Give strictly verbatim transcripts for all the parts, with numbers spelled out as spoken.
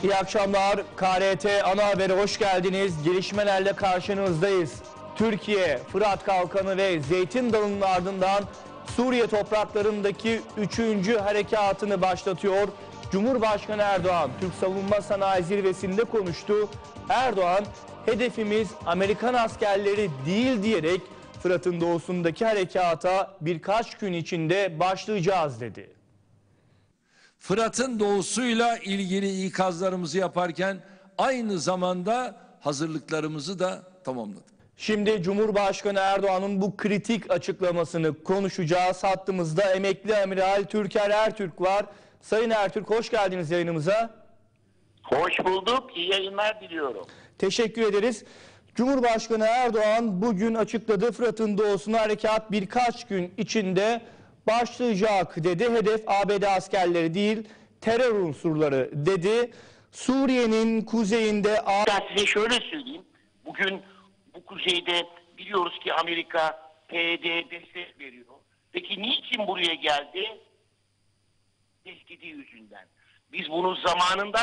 İyi akşamlar. K R T Ana Haber'e hoş geldiniz. Gelişmelerle karşınızdayız. Türkiye, Fırat Kalkanı ve Zeytin Dalı'nın ardından Suriye topraklarındaki üçüncü harekatını başlatıyor. Cumhurbaşkanı Erdoğan, Türk Savunma Sanayi Zirvesi'nde konuştu. Erdoğan, hedefimiz Amerikan askerleri değil diyerek Fırat'ın doğusundaki harekata birkaç gün içinde başlayacağız dedi. Fırat'ın doğusuyla ilgili ikazlarımızı yaparken aynı zamanda hazırlıklarımızı da tamamladık. Şimdi Cumhurbaşkanı Erdoğan'ın bu kritik açıklamasını konuşacağız. Hattımızda emekli amiral Türker Ertürk var. Sayın Ertürk, hoş geldiniz yayınımıza. Hoş bulduk. İyi yayınlar diliyorum. Teşekkür ederiz. Cumhurbaşkanı Erdoğan bugün açıkladı. Fırat'ın doğusuna harekat birkaç gün içinde başlayacak dedi. Hedef A B D askerleri değil, terör unsurları dedi. Suriye'nin kuzeyinde... Ben size şöyle söyleyeyim. Bugün bu kuzeyde biliyoruz ki Amerika P Y D'ye destek veriyor. Peki niçin buraya geldi? Tehdidi yüzünden. Biz bunu zamanında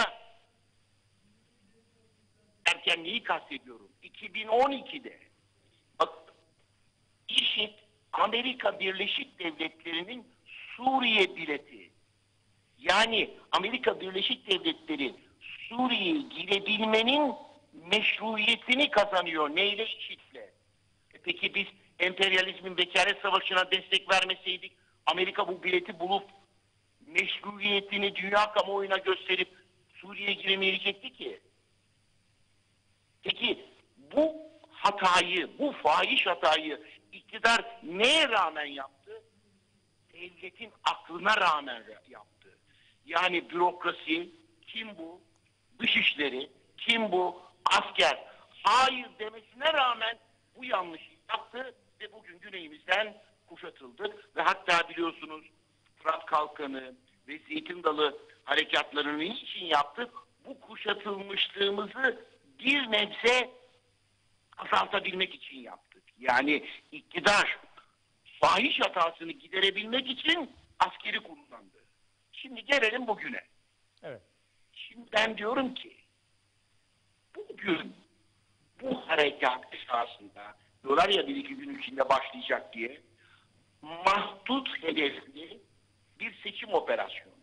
derken neyi kastediyorum? iki bin on iki'de bak, IŞİD Amerika Birleşik Devletleri'nin Suriye bileti. Yani Amerika Birleşik Devletleri Suriye'ye girebilmenin meşruiyetini kazanıyor. Neyle? IŞİD'le. E peki biz emperyalizmin vekalet savaşına destek vermeseydik Amerika bu bileti bulup meşruiyetini dünya kamuoyuna gösterip Suriye'ye giremeyecekti ki. Peki bu hatayı, bu fahiş hatayı iktidar neye rağmen yaptı? Devletin aklına rağmen yaptı. Yani bürokrasi, kim bu? Dışişleri, kim bu? Asker. Hayır demesine rağmen bu yanlışı yaptı ve bugün güneyimizden kuşatıldık. Ve hatta biliyorsunuz Fırat Kalkanı ve Zeytin Dalı harekatlarını niçin yaptık? Bu kuşatılmışlığımızı bir nebze azaltabilmek için yaptık. Yani iktidar fahiş hatasını giderebilmek için askeri kullandı. Şimdi gelelim bugüne. Evet. Şimdi ben diyorum ki bugün bu harekat esasında diyorlar ya bir iki gün içinde başlayacak diye mahdut hedefli bir seçim operasyonu.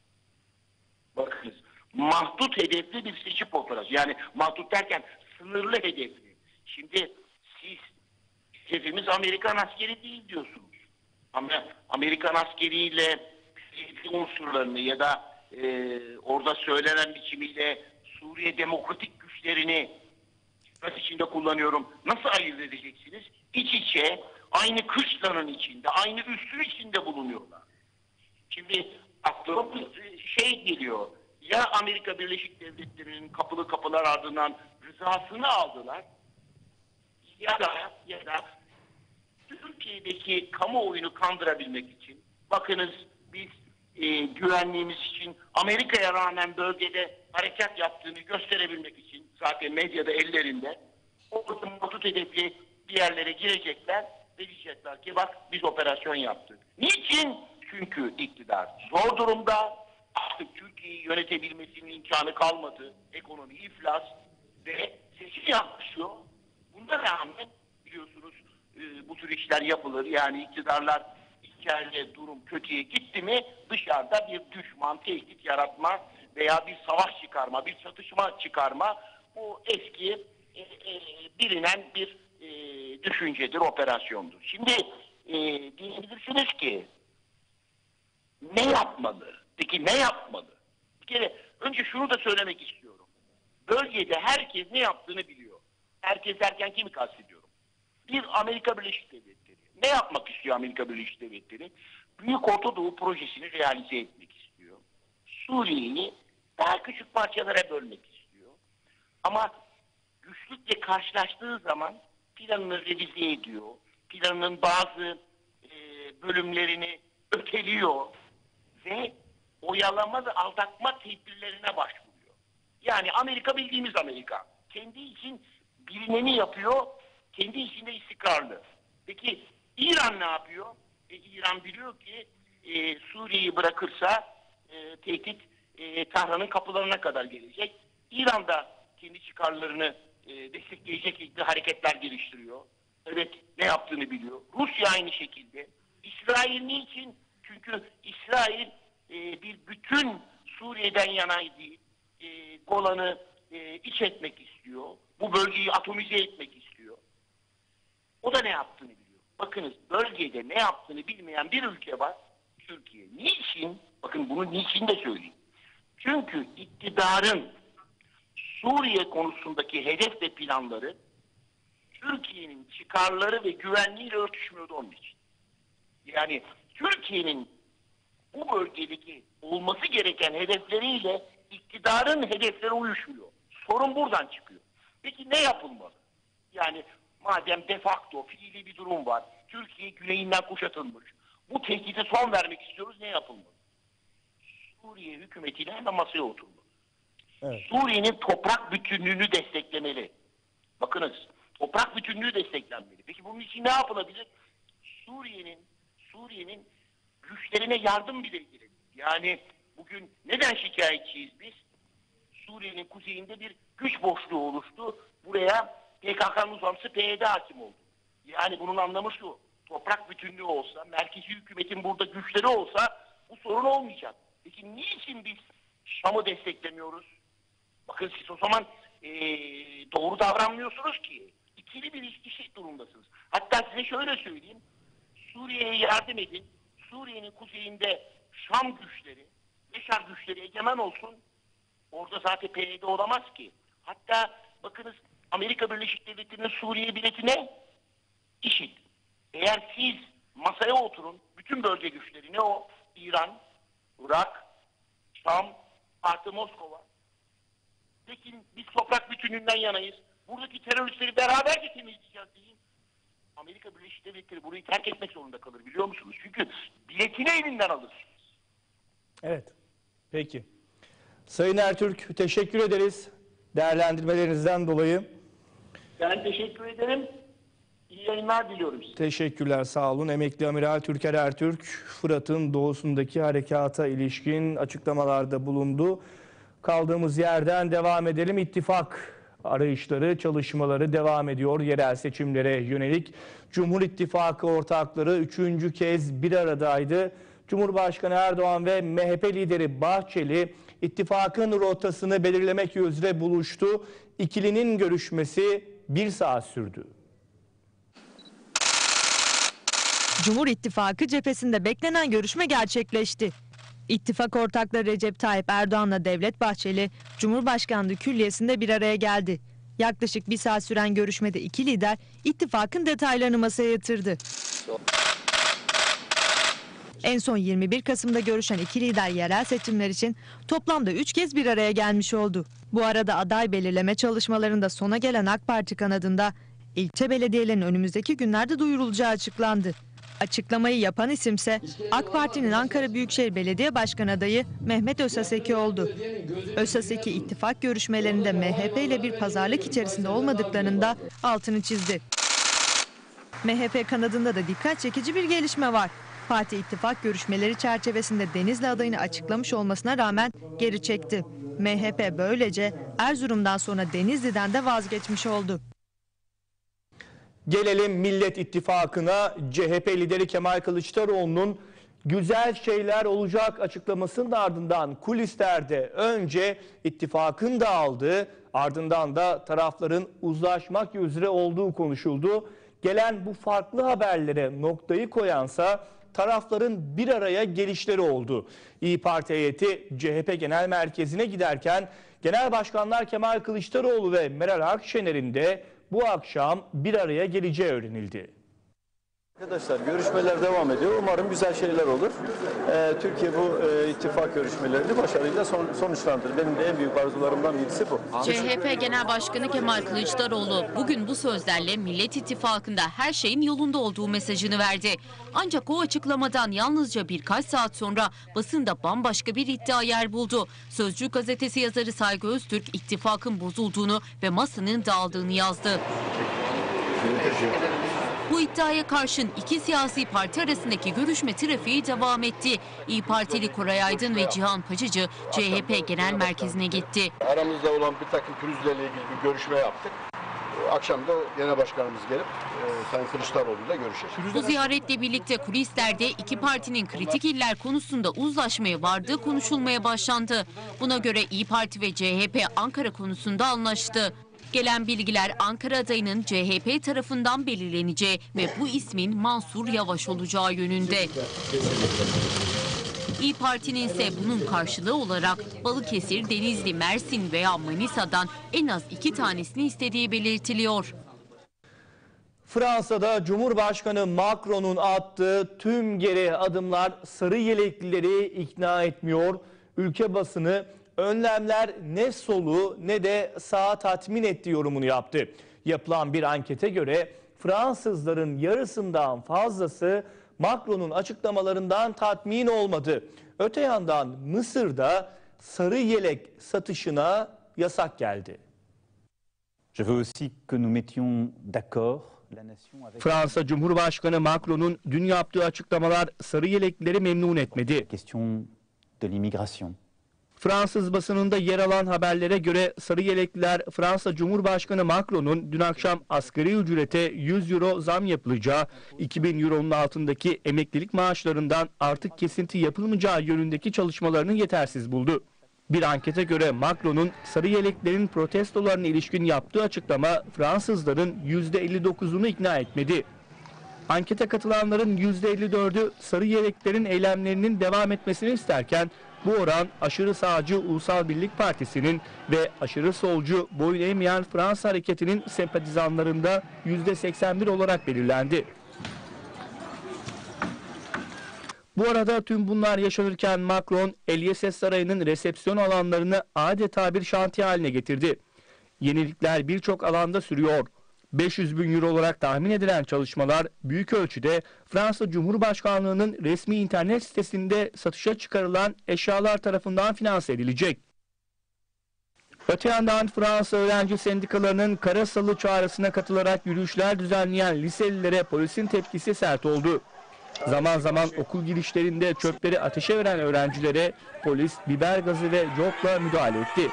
Bakınız, mahdut hedefli bir seçim operasyonu. Yani mahdut derken sınırlı hedefli. Şimdi siz hedefimiz Amerikan askeri değil diyorsunuz. Ama Amerikan askeriyle unsurlarını ya da e, orada söylenen biçimiyle Suriye demokratik güçlerini nasıl içinde kullanıyorum, nasıl ayırt edeceksiniz? İç içe, aynı kışlanın içinde, aynı üssün içinde bulunuyorlar. Şimdi aklıma bir şey geliyor. Ya Amerika Birleşik Devletleri'nin kapılı kapılar ardından rızasını aldılar ya da ya da Türkiye'deki kamuoyunu kandırabilmek için bakınız biz e, güvenliğimiz için Amerika'ya rağmen bölgede harekat yaptığını gösterebilmek için zaten medyada ellerinde orada matut hedefli bir yerlere girecekler ve diyecekler ki bak biz operasyon yaptık. Niçin? Çünkü iktidar zor durumda, artık Türkiye'yi yönetebilmesinin imkanı kalmadı. Ekonomi iflas ve seçim yaklaşıyor. Buna rağmen biliyorsunuz e, bu tür işler yapılır. Yani iktidarlar içeride durum kötüye gitti mi dışarıda bir düşman, tehdit yaratma veya bir savaş çıkarma, bir çatışma çıkarma bu eski e, e, bilinen bir e, düşüncedir, operasyondur. Şimdi e, diyebilirsiniz ki ne yapmalı? Peki ne yapmalı? Bir kere önce şunu da söylemek istiyorum. Bölgede herkes ne yaptığını biliyor. Herkes derken kimi kastediyorum? Bir, Amerika Birleşik Devletleri. Ne yapmak istiyor Amerika Birleşik Devletleri? Büyük Orta Doğu projesini realize etmek istiyor. Suriye'yi daha küçük parçalara bölmek istiyor. Ama güçlükle karşılaştığı zaman planını revize ediyor. Planının bazı e, bölümlerini öteliyor ve oyalama ve aldatma tedbirlerine başvuruyor. Yani Amerika bildiğimiz Amerika. Kendi için bilineni yapıyor, kendi içinde istikrarlı. Peki İran ne yapıyor? E, İran biliyor ki e, Suriye'yi bırakırsa e, tehdit e, Tahran'ın kapılarına kadar gelecek. İran da kendi çıkarlarını e, destekleyecek şekilde hareketler geliştiriyor. Evet, ne yaptığını biliyor. Rusya aynı şekilde. İsrail niçin? Çünkü İsrail e, bir bütün Suriye'den yana değil, e, Golan'ı e, iç etmek istiyor. Bu bölgeyi atomize etmek istiyor. O da ne yaptığını biliyor. Bakınız, bölgede ne yaptığını bilmeyen bir ülke var, Türkiye. Niçin? Bakın bunu niçin de söyleyeyim. Çünkü iktidarın Suriye konusundaki hedef ve planları Türkiye'nin çıkarları ve güvenliğiyle örtüşmüyordu onun için. Yani Türkiye'nin bu bölgedeki olması gereken hedefleriyle iktidarın hedefleri uyuşmuyor. Sorun buradan çıkıyor. Peki ne yapılmalı? Yani madem de facto fiili bir durum var, Türkiye güneyinden kuşatılmış, bu tehdide son vermek istiyoruz, ne yapılmalı? Suriye hükümetiyle hemen masaya oturmalı. Evet. Suriye'nin toprak bütünlüğünü desteklemeli. Bakınız, toprak bütünlüğü desteklenmeli. Peki bunun için ne yapılabilir? Suriye'nin Suriye'nin güçlerine yardım bile edilir. Yani bugün neden şikayetçiyiz biz? Suriye'nin kuzeyinde bir güç boşluğu oluştu. Buraya P K K'nın uzantısı P Y D hakim oldu. Yani bunun anlamı şu. Toprak bütünlüğü olsa, merkezi hükümetin burada güçleri olsa bu sorun olmayacak. Peki niçin biz Şam'ı desteklemiyoruz? Bakın siz o zaman ee, doğru davranmıyorsunuz ki. İkili bir ilişki durumdasınız. Hatta size şöyle söyleyeyim. Suriye'ye yardım edin. Suriye'nin kuzeyinde Şam güçleri, Beşar güçleri egemen olsun. Orada zaten P Y D olamaz ki. Hatta bakınız Amerika Birleşik Devletleri'nin Suriye biletine IŞİD. Eğer siz masaya oturun, bütün bölge güçleri ne o? İran, Irak, Şam, artı Moskova. Peki biz toprak bütünlüğünden yanayız. Buradaki teröristleri beraberce temizleyeceğiz deyin. Amerika Birleşik Devletleri burayı terk etmek zorunda kalır, biliyor musunuz? Çünkü biletini elinden alırsınız. Evet. Peki. Sayın Ertürk, teşekkür ederiz değerlendirmelerinizden dolayı. Ben teşekkür ederim. İyi yayınlar diliyorum size. Teşekkürler, sağ olun. Emekli Amiral Türker Ertürk, Fırat'ın doğusundaki harekata ilişkin açıklamalarda bulundu. Kaldığımız yerden devam edelim. İttifak arayışları, çalışmaları devam ediyor. Yerel seçimlere yönelik Cumhur İttifakı ortakları üçüncü kez bir aradaydı. Cumhurbaşkanı Erdoğan ve M H P lideri Bahçeli ittifakın rotasını belirlemek üzere buluştu. İkilinin görüşmesi bir saat sürdü. Cumhur İttifakı cephesinde beklenen görüşme gerçekleşti. İttifak ortakları Recep Tayyip Erdoğan'la Devlet Bahçeli, Cumhurbaşkanlığı Külliyesi'nde bir araya geldi. Yaklaşık bir saat süren görüşmede iki lider ittifakın detaylarını masaya yatırdı. En son yirmi bir Kasım'da görüşen iki lider yerel seçimler için toplamda üç kez bir araya gelmiş oldu. Bu arada aday belirleme çalışmalarında sona gelen AK Parti kanadında ilçe belediyelerin önümüzdeki günlerde duyurulacağı açıklandı. Açıklamayı yapan isimse AK Parti'nin Ankara Büyükşehir Belediye Başkanı adayı Mehmet Özhaseki oldu. Özhaseki ittifak görüşmelerinde M H P ile bir pazarlık içerisinde olmadıklarının da altını çizdi. M H P kanadında da dikkat çekici bir gelişme var. Parti ittifak görüşmeleri çerçevesinde Denizli adayını açıklamış olmasına rağmen geri çekti. M H P böylece Erzurum'dan sonra Denizli'den de vazgeçmiş oldu. Gelelim Millet İttifakı'na. C H P lideri Kemal Kılıçdaroğlu'nun güzel şeyler olacak açıklamasının ardından kulislerde önce ittifakın dağıldığı, ardından da tarafların uzlaşmak üzere olduğu konuşuldu. Gelen bu farklı haberlere noktayı koyansa tarafların bir araya gelişleri oldu. İYİ Parti heyeti C H P Genel Merkezi'ne giderken Genel Başkanlar Kemal Kılıçdaroğlu ve Meral Akşener'in de bu akşam bir araya geleceği öğrenildi. Arkadaşlar görüşmeler devam ediyor. Umarım güzel şeyler olur. Ee, Türkiye bu e, ittifak görüşmelerini başarıyla son, sonuçlandırır. Benim de en büyük arzularımdan birisi bu. C H P Genel Başkanı Kemal Kılıçdaroğlu bugün bu sözlerle Millet İttifakı'nda her şeyin yolunda olduğu mesajını verdi. Ancak o açıklamadan yalnızca birkaç saat sonra basında bambaşka bir iddia yer buldu. Sözcü gazetesi yazarı Saygı Öztürk ittifakın bozulduğunu ve masanın dağıldığını yazdı. Bu iddiaya karşın iki siyasi parti arasındaki görüşme trafiği devam etti. İYİ Partili Koray Aydın ve Cihan Paçacı C H P Genel Merkezi'ne gitti. Aramızda olan bir takım pürüzlerle ilgili bir görüşme yaptık. Akşam da Genel Başkanımız gelip e, Sayın Kılıçdaroğlu'yla görüşecek. Bu ziyaretle birlikte kulislerde iki partinin kritik iller konusunda uzlaşmaya vardığı konuşulmaya başlandı. Buna göre İYİ Parti ve C H P Ankara konusunda anlaştı. Gelen bilgiler Ankara adayının C H P tarafından belirleneceği ve bu ismin Mansur Yavaş olacağı yönünde. İYİ Parti'nin ise bunun karşılığı olarak Balıkesir, Denizli, Mersin veya Manisa'dan en az iki tanesini istediği belirtiliyor. Fransa'da Cumhurbaşkanı Macron'un attığı tüm geri adımlar sarı yeleklileri ikna etmiyor. Ülke basını önlemler ne solu ne de sağı tatmin etti yorumunu yaptı. Yapılan bir ankete göre Fransızların yarısından fazlası Macron'un açıklamalarından tatmin olmadı. Öte yandan Mısır'da sarı yelek satışına yasak geldi. Je veux aussi que nous mettions d'accord la nation avec Fransa Cumhurbaşkanı Macron'un dün yaptığı açıklamalar sarı yeleklileri memnun etmedi. la question de l'immigration. Fransız basınında yer alan haberlere göre sarı yelekliler Fransa Cumhurbaşkanı Macron'un dün akşam asgari ücrete yüz euro zam yapılacağı, iki bin euronun altındaki emeklilik maaşlarından artık kesinti yapılmayacağı yönündeki çalışmalarını yetersiz buldu. Bir ankete göre Macron'un sarı yeleklerin protestolarına ilişkin yaptığı açıklama Fransızların yüzde elli dokuzunu ikna etmedi. Ankete katılanların yüzde elli dördü sarı yeleklerin eylemlerinin devam etmesini isterken bu oran aşırı sağcı Ulusal Birlik Partisi'nin ve aşırı solcu Boyun Eğmeyen Fransa Hareketi'nin sempatizanlarında yüzde seksen bir olarak belirlendi. Bu arada tüm bunlar yaşanırken Macron, Elysée Sarayı'nın resepsiyon alanlarını adeta bir şantiye haline getirdi. Yenilikler birçok alanda sürüyor. beş yüz bin euro olarak tahmin edilen çalışmalar büyük ölçüde Fransa Cumhurbaşkanlığı'nın resmi internet sitesinde satışa çıkarılan eşyalar tarafından finanse edilecek. Öte yandan Fransa öğrenci sendikalarının kara salı çağrısına katılarak yürüyüşler düzenleyen liselilere polisin tepkisi sert oldu. Zaman zaman okul girişlerinde çöpleri ateşe veren öğrencilere polis biber gazı ve copla müdahale etti.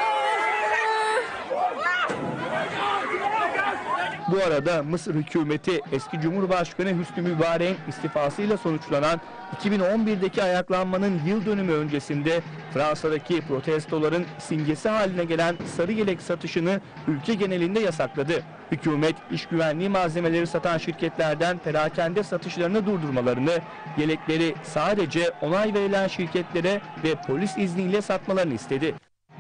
Bu arada Mısır hükümeti eski Cumhurbaşkanı Hüsnü Mübarek'in istifasıyla sonuçlanan iki bin on birdeki ayaklanmanın yıl dönümü öncesinde Fransa'daki protestoların simgesi haline gelen sarı yelek satışını ülke genelinde yasakladı. Hükümet iş güvenliği malzemeleri satan şirketlerden perakende satışlarını durdurmalarını, yelekleri sadece onay verilen şirketlere ve polis izniyle satmalarını istedi.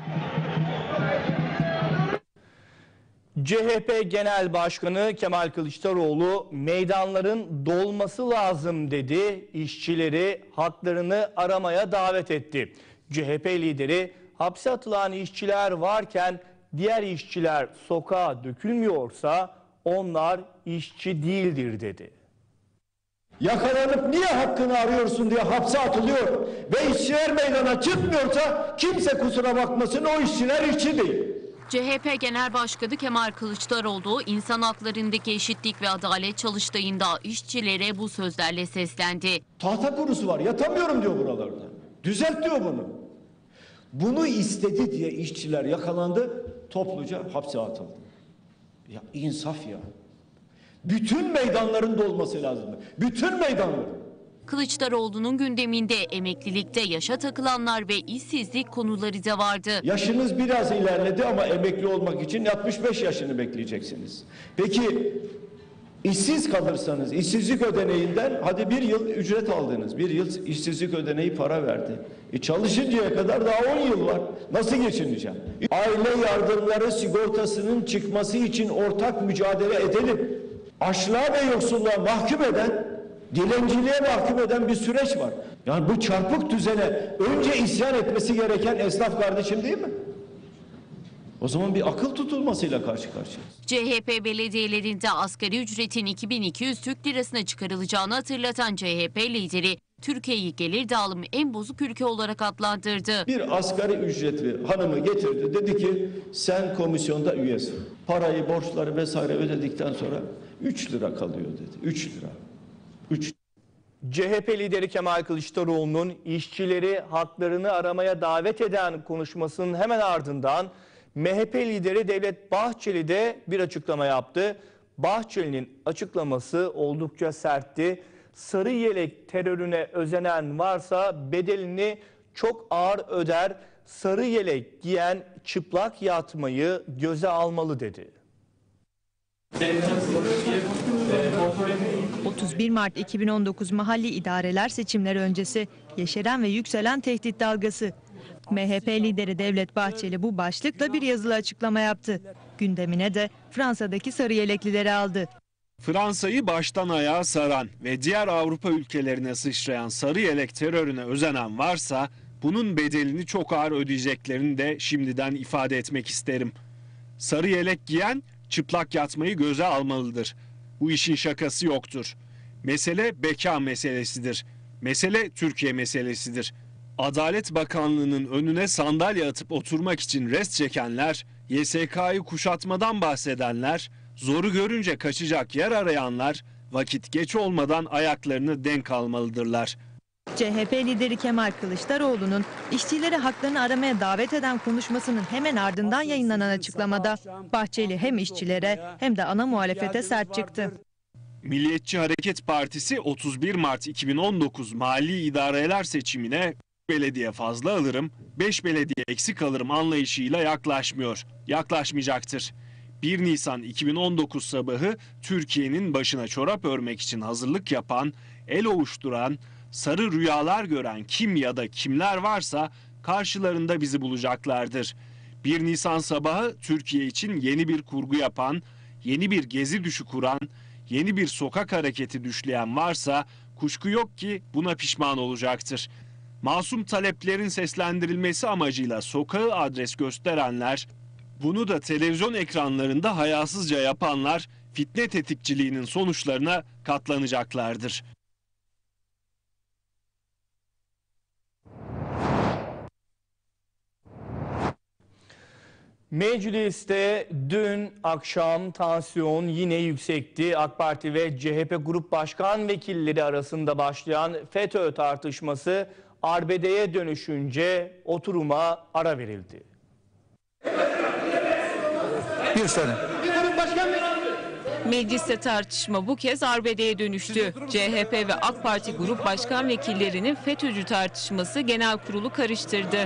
C H P Genel Başkanı Kemal Kılıçdaroğlu meydanların dolması lazım dedi. İşçileri haklarını aramaya davet etti. C H P lideri hapse atılan işçiler varken diğer işçiler sokağa dökülmüyorsa onlar işçi değildir dedi. Yakalanıp niye hakkını arıyorsun diye hapse atılıyor ve işçiler meydana çıkmıyorsa kimse kusura bakmasın, o işçiler işçi değil. C H P Genel Başkanı Kemal Kılıçdaroğlu insan haklarındaki eşitlik ve adalet çalıştayında işçilere bu sözlerle seslendi. Tahta kurusu var, yatamıyorum diyor buralarda. Düzelt diyor bunu. Bunu istedi diye işçiler yakalandı, topluca hapse atıldı. Ya insaf ya. Bütün meydanların dolması lazım. Bütün meydanların. Kılıçdaroğlu'nun gündeminde emeklilikte yaşa takılanlar ve işsizlik konuları da vardı. Yaşınız biraz ilerledi ama emekli olmak için altmış beş yaşını bekleyeceksiniz. Peki işsiz kalırsanız işsizlik ödeneğinden hadi bir yıl ücret aldınız. Bir yıl işsizlik ödeneği para verdi. E çalışıncaya kadar daha on yıl var. Nasıl geçineceğim? Aile yardımları sigortasının çıkması için ortak mücadele edelim. Açlığa ve yoksulluğa mahkum eden, dilenciliğe mahkum eden bir süreç var. Yani bu çarpık düzene önce isyan etmesi gereken esnaf kardeşim değil mi? O zaman bir akıl tutulmasıyla karşı karşıyayız. C H P belediyelerinde asgari ücretin iki bin iki yüz Türk lirasına çıkarılacağını hatırlatan C H P lideri, Türkiye'yi gelir dağılımı en bozuk ülke olarak adlandırdı. Bir asgari ücretli hanımı getirdi. Dedi ki sen komisyonda üyesin. Parayı, borçları vesaire ödedikten sonra üç lira kalıyor dedi. üç lira. üç C H P lideri Kemal Kılıçdaroğlu'nun işçileri haklarını aramaya davet eden konuşmasının hemen ardından M H P lideri Devlet Bahçeli de bir açıklama yaptı. Bahçeli'nin açıklaması oldukça sertti. Sarı yelek terörüne özenen varsa bedelini çok ağır öder. Sarı yelek giyen çıplak yatmayı göze almalı dedi. otuz bir Mart iki bin on dokuz mahalli idareler seçimleri öncesi yeşeren ve yükselen tehdit dalgası. M H P lideri Devlet Bahçeli bu başlıkla bir yazılı açıklama yaptı. Gündemine de Fransa'daki sarı yeleklileri aldı. Fransa'yı baştan ayağa saran ve diğer Avrupa ülkelerine sıçrayan sarı yelek terörüne özenen varsa bunun bedelini çok ağır ödeyeceklerini de şimdiden ifade etmek isterim. Sarı yelek giyen çıplak yatmayı göze almalıdır. Bu işin şakası yoktur. Mesele beka meselesidir. Mesele Türkiye meselesidir. Adalet Bakanlığı'nın önüne sandalye atıp oturmak için rest çekenler, Y S K'yı kuşatmadan bahsedenler, zoru görünce kaçacak yer arayanlar vakit geç olmadan ayaklarını denk almalıdırlar. C H P lideri Kemal Kılıçdaroğlu'nun işçileri haklarını aramaya davet eden konuşmasının hemen ardından yayınlanan açıklamada Bahçeli hem işçilere hem de ana muhalefete sert çıktı. Milliyetçi Hareket Partisi otuz bir Mart iki bin on dokuz mahalli idareler seçimine belediye fazla alırım, beş belediye eksik alırım anlayışıyla yaklaşmıyor, yaklaşmayacaktır. bir Nisan iki bin on dokuz sabahı Türkiye'nin başına çorap örmek için hazırlık yapan, el ovuşturan, sarı rüyalar gören kim ya da kimler varsa karşılarında bizi bulacaklardır. bir Nisan sabahı Türkiye için yeni bir kurgu yapan, yeni bir gezi düşü kuran, yeni bir sokak hareketi düşleyen varsa kuşku yok ki buna pişman olacaktır. Masum taleplerin seslendirilmesi amacıyla sokağı adres gösterenler, bunu da televizyon ekranlarında hayasızca yapanlar fitne tetikçiliğinin sonuçlarına katlanacaklardır. Mecliste dün akşam tansiyon yine yüksekti. AK Parti ve C H P Grup Başkan Vekilleri arasında başlayan FETÖ tartışması arbedeye dönüşünce oturuma ara verildi. Bir sene. Mecliste tartışma bu kez arbedeye dönüştü. C H P ve AK Parti Grup Başkan Vekillerinin FETÖ'cü tartışması genel kurulu karıştırdı.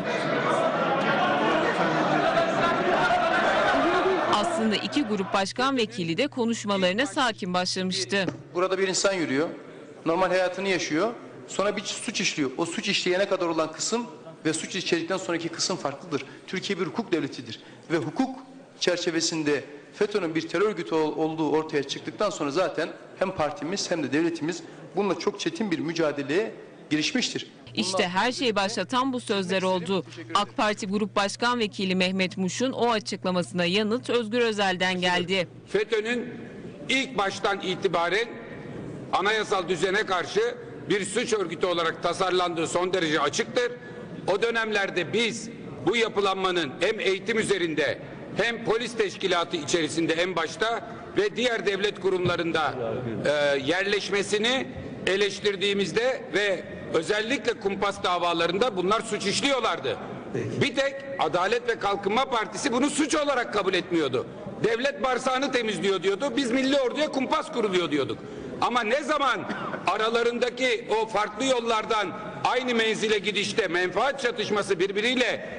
Aslında iki grup başkan vekili de konuşmalarına sakin başlamıştı. Burada bir insan yürüyor. Normal hayatını yaşıyor. Sonra bir suç işliyor. O suç işleyene kadar olan kısım ve suç işledikten sonraki kısım farklıdır. Türkiye bir hukuk devletidir. Ve hukuk çerçevesinde FETÖ'nün bir terör örgütü olduğu ortaya çıktıktan sonra zaten hem partimiz hem de devletimiz bununla çok çetin bir mücadeleye girişmiştir. İşte her şeyi başlatan bu sözler oldu. AK Parti Grup Başkan Vekili Mehmet Muş'un o açıklamasına yanıt Özgür Özel'den geldi. FETÖ'nün ilk baştan itibaren anayasal düzene karşı bir suç örgütü olarak tasarlandığı son derece açıktır. O dönemlerde biz bu yapılanmanın hem eğitim üzerinde hem polis teşkilatı içerisinde en başta ve diğer devlet kurumlarında e, yerleşmesini eleştirdiğimizde ve özellikle kumpas davalarında bunlar suç işliyorlardı. Bir tek Adalet ve Kalkınma Partisi bunu suç olarak kabul etmiyordu. Devlet bağırsağını temizliyor diyordu. Biz milli orduya kumpas kuruluyor diyorduk. Ama ne zaman aralarındaki o farklı yollardan aynı menzile gidişte menfaat çatışması birbiriyle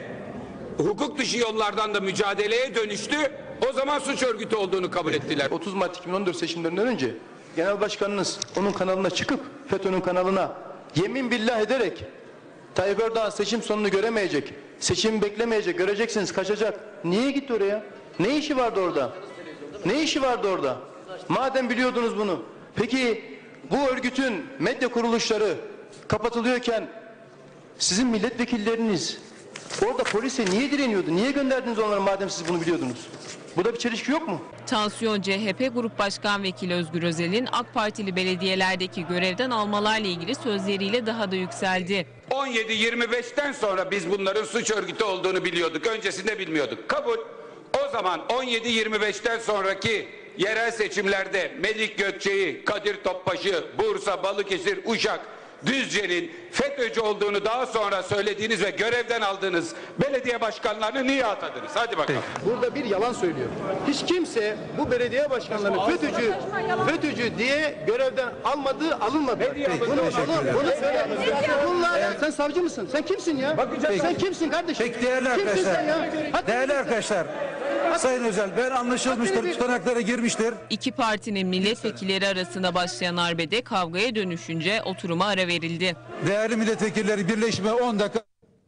hukuk dışı yollardan da mücadeleye dönüştü, o zaman suç örgütü olduğunu kabul ettiler. otuz Mart iki bin on dört seçimlerinden önce Genel Başkanınız onun kanalına çıkıp FETÖ'nün kanalına yemin billah ederek Tayyip Erdoğan seçim sonunu göremeyecek, seçimi beklemeyecek, göreceksiniz kaçacak. Niye gitti oraya? Ne işi vardı orada? Ne işi vardı orada? Madem biliyordunuz bunu. Peki bu örgütün medya kuruluşları kapatılıyorken sizin milletvekilleriniz orada polise niye direniyordu? Niye gönderdiniz onları madem siz bunu biliyordunuz? Burada bir çelişki yok mu? Tansiyon C H P Grup Başkan Vekili Özgür Özel'in AK Partili belediyelerdeki görevden almalarla ilgili sözleriyle daha da yükseldi. on yedi yirmi beşten sonra biz bunların suç örgütü olduğunu biliyorduk. Öncesinde bilmiyorduk. Kabul. O zaman on yedi yirmi beşten sonraki yerel seçimlerde Melik Gökçe'yi, Kadir Topbaş'ı, Bursa, Balıkesir, Uşak, Düzce'nin FETÖ'cü olduğunu daha sonra söylediğiniz ve görevden aldığınız belediye başkanlarını niye atadınız? Hadi bakalım. Burada bir yalan söylüyor. Hiç kimse bu belediye başkanlarını FETÖ'cü, FETÖ'cü diye görevden almadığı, alınmadı. Bunu, bunu, bunu söyle. Bunlar, sen savcı mısın? Sen kimsin ya? Sen kimsin kardeşim? Peki değerli arkadaşlar, değerli arkadaşlar, Sayın Özel, ben anlaşılmıştır, tutanaklara girmiştir. İki partinin milletvekilleri arasında başlayan arbede kavgaya dönüşünce oturuma ara verildi. Değerli milletvekilleri, birleşme on dakika.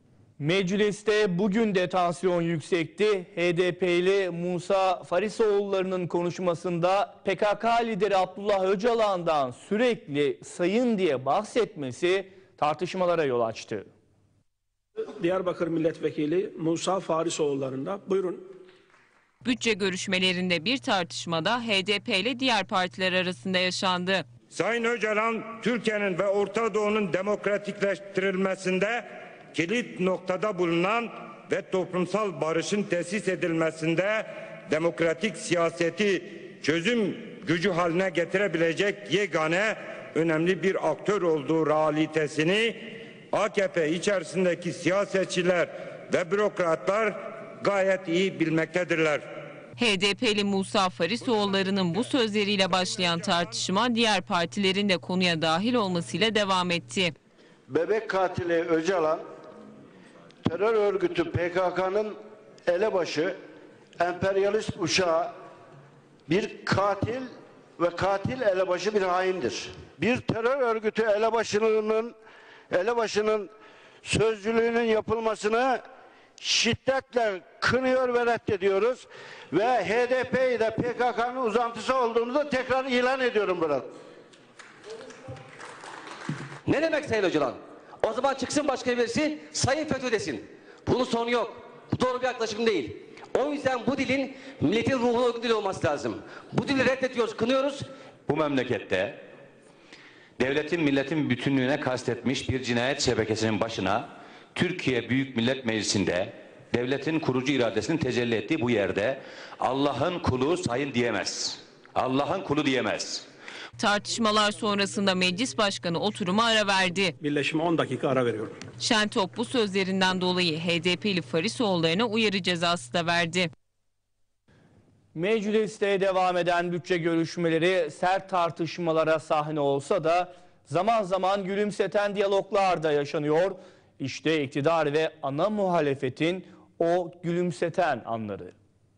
Mecliste bugün de tansiyon yüksekti. H D P'li Musa Farisoğulları'nın konuşmasında P K K lideri Abdullah Öcalan'dan sürekli sayın diye bahsetmesi tartışmalara yol açtı. Diyarbakır Milletvekili Musa Farisoğulları'nda. Buyurun. Bütçe görüşmelerinde bir tartışmada H D P ile diğer partiler arasında yaşandı. Sayın Öcalan, Türkiye'nin ve Orta Doğu'nun demokratikleştirilmesinde kilit noktada bulunan ve toplumsal barışın tesis edilmesinde demokratik siyaseti çözüm gücü haline getirebilecek yegane önemli bir aktör olduğu realitesini A K P içerisindeki siyasetçiler ve bürokratlar gayet iyi bilmektedirler. H D P'li Musa Farisoğulları'nın bu sözleriyle başlayan tartışma diğer partilerin de konuya dahil olmasıyla devam etti. Bebek katili Öcalan, terör örgütü P K K'nın elebaşı, emperyalist uşağı, bir katil ve katil elebaşı bir haindir. Bir terör örgütü elebaşının elebaşının sözcülüğünün yapılmasını şiddetle kınıyor ve reddediyoruz ve H D P'yi de P K K'nın uzantısı olduğunu da tekrar ilan ediyorum burada. Ne demek Sayın Öcalan? O zaman çıksın başka birisi Sayın FETÖ desin. Bunun sonu yok. Bu doğru bir yaklaşım değil. O yüzden bu dilin milletin ruhuna uygun dil olması lazım. Bu dili reddediyoruz, kınıyoruz. Bu memlekette devletin milletin bütünlüğüne kastetmiş bir cinayet şebekesinin başına Türkiye Büyük Millet Meclisi'nde devletin kurucu iradesinin tecelli ettiği bu yerde Allah'ın kulu sayın diyemez. Allah'ın kulu diyemez. Tartışmalar sonrasında meclis başkanı oturuma ara verdi. Birleşime on dakika ara veriyorum. Şentop bu sözlerinden dolayı H D P'li Farisoğulları'na uyarı cezası da verdi. Mecliste devam eden bütçe görüşmeleri sert tartışmalara sahne olsa da zaman zaman gülümseten diyaloglar da yaşanıyor. İşte iktidar ve ana muhalefetin o gülümseten anları.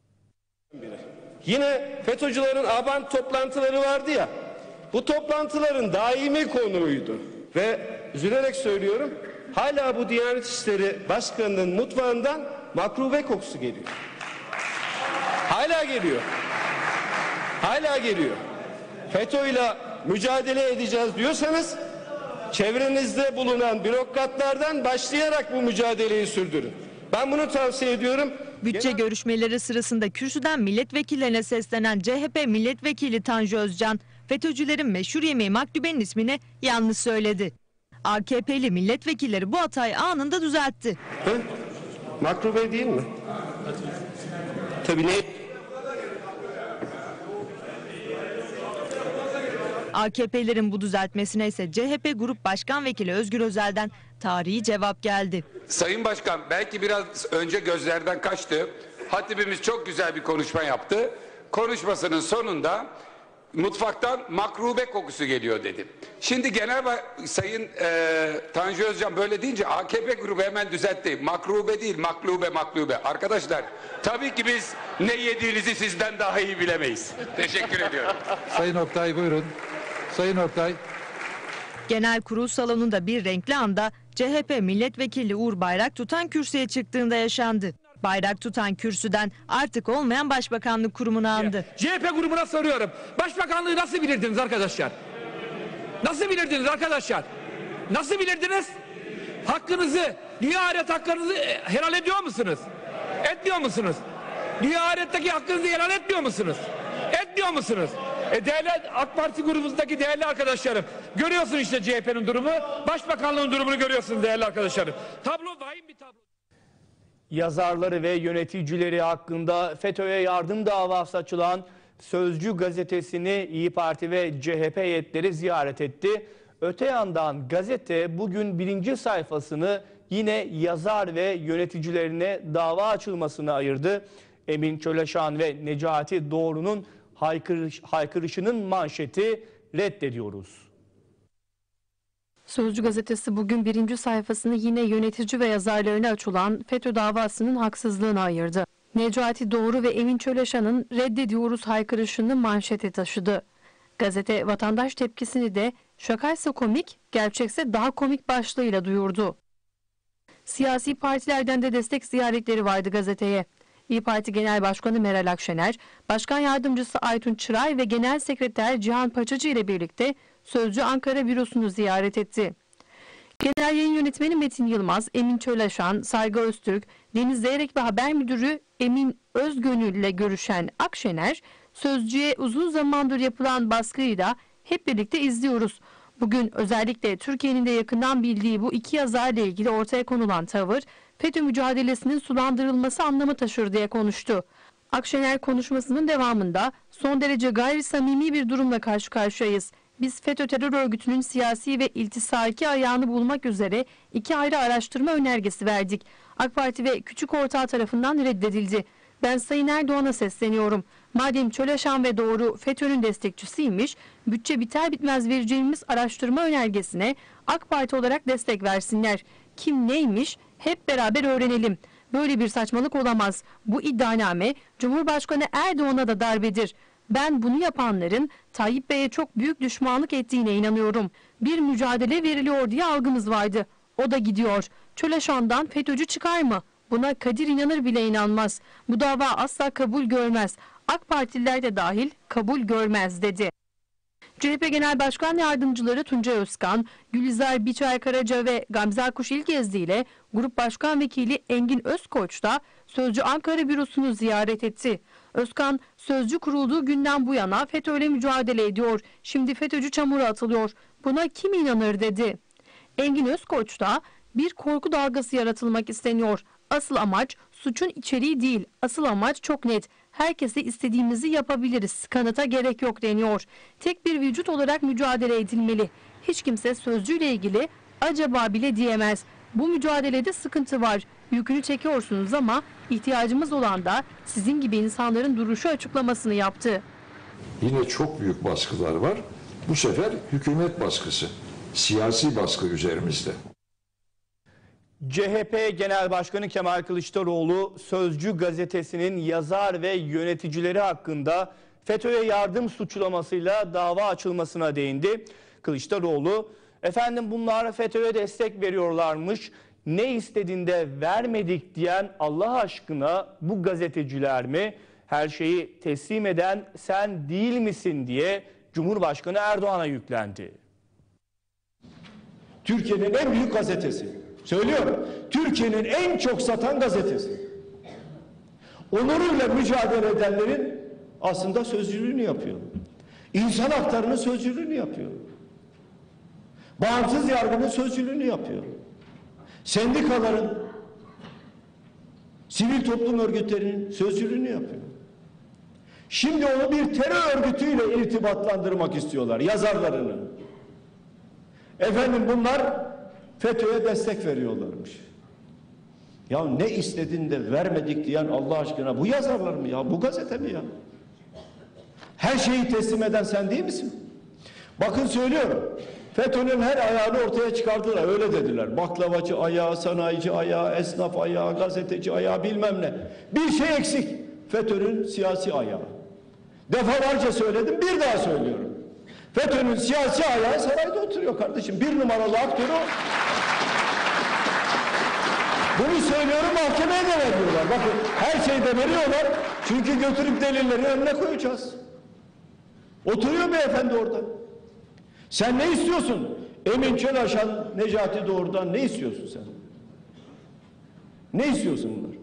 Yine FETÖ'cülerin Aban toplantıları vardı ya, bu toplantıların daimi konuydu. Ve üzülerek söylüyorum, hala bu Diyanet İşleri Başkanı'nın mutfağından makrube kokusu geliyor. Hala geliyor. Hala geliyor. FETÖ'yle mücadele edeceğiz diyorsanız, çevrenizde bulunan bürokratlardan başlayarak bu mücadeleyi sürdürün. Ben bunu tavsiye ediyorum. Bütçe Genel... görüşmeleri sırasında kürsüden milletvekillerine seslenen C H P milletvekili Tanju Özcan, FETÖ'cülerin meşhur yemeği maklubenin ismini yanlış söyledi. A K P'li milletvekilleri bu hatayı anında düzeltti. Hı? Maklube değil mi? Tabii ne? A K P'lerin bu düzeltmesine ise C H P Grup Başkan Vekili Özgür Özel'den tarihi cevap geldi. Sayın Başkan, belki biraz önce gözlerden kaçtı. Hatibimiz çok güzel bir konuşma yaptı. Konuşmasının sonunda mutfaktan makrube kokusu geliyor dedi. Şimdi genel Sayın e, Tanju Özcan böyle deyince A K P grubu hemen düzeltti. Makrube değil, maklube maklube. Arkadaşlar tabii ki biz ne yediğinizi sizden daha iyi bilemeyiz. Teşekkür ediyorum. Sayın Oktay buyurun. Sayın Oktay. Genel kurul salonunda bir renkli anda C H P milletvekili Uğur Bayrak tutan kürsüye çıktığında yaşandı. Bayrak tutan kürsüden artık olmayan başbakanlık kurumuna andı. C H P grubuna soruyorum. Başbakanlığı nasıl bilirdiniz arkadaşlar? Nasıl bilirdiniz arkadaşlar? Nasıl bilirdiniz? Hakkınızı, dünya ahiret hakkınızı helal ediyor musunuz? Etmiyor musunuz? Dünya ahiretteki hakkınızı helal etmiyor musunuz? Etmiyor musunuz? E değerli AK Parti grubumuzdaki değerli arkadaşlarım, görüyorsun işte C H P'nin durumu, başbakanlığın durumunu görüyorsunuz değerli arkadaşlarım. Tablo vahim bir tablo. Yazarları ve yöneticileri hakkında FETÖ'ye yardım davası açılan Sözcü gazetesini İyi Parti ve C H P heyetleri ziyaret etti. Öte yandan gazete bugün birinci sayfasını yine yazar ve yöneticilerine dava açılmasına ayırdı. Emin Çöleşan ve Necati Doğru'nun haykırış, haykırışının manşeti "Reddediyoruz". Sözcü gazetesi bugün birinci sayfasını yine yönetici ve yazarlarına açılan FETÖ davasının haksızlığına ayırdı. Necati Doğru ve Emin Çöleşan'ın "Reddediyoruz" haykırışını manşete taşıdı. Gazete vatandaş tepkisini de "Şakaysa komik, gerçekse daha komik" başlığıyla duyurdu. Siyasi partilerden de destek ziyaretleri vardı gazeteye. İyi Parti Genel Başkanı Meral Akşener, Başkan Yardımcısı Aytun Çıray ve Genel Sekreter Cihan Paçacı ile birlikte Sözcü Ankara Bürosu'nu ziyaret etti. Genel Yayın Yönetmeni Metin Yılmaz, Emin Çöleşan, Saygı Öztürk, Deniz Zeyrek ve Haber Müdürü Emin Özgönül ile görüşen Akşener, Sözcü'ye uzun zamandır yapılan baskıyı da hep birlikte izliyoruz. Bugün özellikle Türkiye'nin de yakından bildiği bu iki yazarla ilgili ortaya konulan tavır, FETÖ mücadelesinin sulandırılması anlamı taşır diye konuştu. Akşener konuşmasının devamında son derece gayri samimi bir durumla karşı karşıyayız. Biz FETÖ terör örgütünün siyasi ve iltisaki ayağını bulmak üzere iki ayrı araştırma önergesi verdik. AK Parti ve küçük ortağı tarafından reddedildi. Ben Sayın Erdoğan'a sesleniyorum. Madem Çöleşan ve Doğru FETÖ'nün destekçisiymiş, bütçe biter bitmez vereceğimiz araştırma önergesine AK Parti olarak destek versinler. Kim neymiş hep beraber öğrenelim. Böyle bir saçmalık olamaz. Bu iddianame Cumhurbaşkanı Erdoğan'a da darbedir. Ben bunu yapanların Tayyip Bey'e çok büyük düşmanlık ettiğine inanıyorum. Bir mücadele veriliyor diye algımız vardı. O da gidiyor. Çöleşan'dan FETÖ'cü çıkar mı? Buna Kadir İnanır bile inanmaz. Bu dava asla kabul görmez. AK Partililer de dahil kabul görmez dedi. C H P Genel Başkan Yardımcıları Tuncay Özkan, Gülizar Biçer Karaca ve Gamze Akkuş İlgezdi ile Grup Başkan Vekili Engin Özkoç da Sözcü Ankara Bürosu'nu ziyaret etti. Özkan, Sözcü kurulduğu günden bu yana FETÖ'yle mücadele ediyor. Şimdi FETÖ'cü çamura atılıyor. Buna kim inanır dedi. Engin Özkoç da bir korku dalgası yaratılmak isteniyor. Asıl amaç suçun içeriği değil. Asıl amaç çok net. Herkese istediğimizi yapabiliriz. Kanıta gerek yok deniyor. Tek bir vücut olarak mücadele edilmeli. Hiç kimse Sözcü'yle ilgili acaba bile diyemez. Bu mücadelede sıkıntı var. Yükünü çekiyorsunuz ama ihtiyacımız olan da sizin gibi insanların duruşu açıklamasını yaptı. Yine çok büyük baskılar var. Bu sefer hükümet baskısı, siyasi baskı üzerimizde. C H P Genel Başkanı Kemal Kılıçdaroğlu Sözcü gazetesinin yazar ve yöneticileri hakkında FETÖ'ye yardım suçlamasıyla dava açılmasına değindi. Kılıçdaroğlu, efendim bunlar FETÖ'ye destek veriyorlarmış, ne istediğinde vermedik diyen Allah aşkına bu gazeteciler mi? Her şeyi teslim eden sen değil misin diye Cumhurbaşkanı Erdoğan'a yüklendi. Türkiye'nin en büyük gazetesi. Söylüyorum, Türkiye'nin en çok satan gazetesi. Onuruyla mücadele edenlerin aslında sözcülüğünü yapıyor. İnsan haklarının sözcülüğünü yapıyor. Bağımsız yargının sözcülüğünü yapıyor. Sendikaların, sivil toplum örgütlerinin sözcülüğünü yapıyor. Şimdi onu bir terör örgütüyle irtibatlandırmak istiyorlar, yazarlarını. Efendim bunlar FETÖ'ye destek veriyorlarmış. Ya ne istedin de vermedik diyen Allah aşkına bu yazarlar mı ya? Bu gazete mi ya? Her şeyi teslim eden sen değil misin? Bakın söylüyorum. FETÖ'nün her ayağını ortaya çıkardılar. Öyle dediler. Baklavacı ayağı, sanayici ayağı, esnaf ayağı, gazeteci ayağı bilmem ne. Bir şey eksik. FETÖ'nün siyasi ayağı. Defalarca söyledim. Bir daha söylüyorum. FETÖ'nün siyasi ayağı sarayda oturuyor kardeşim. Bir numaralı aktörü o. Bunu söylüyorum, mahkemeye de veriyorlar. Bakın her şeyde veriyorlar. Çünkü götürüp delilleri önüne koyacağız. Oturuyor beyefendi orada. Sen ne istiyorsun? Emin Çöleşan, Necati Doğru'dan ne istiyorsun sen? Ne istiyorsun bunlar?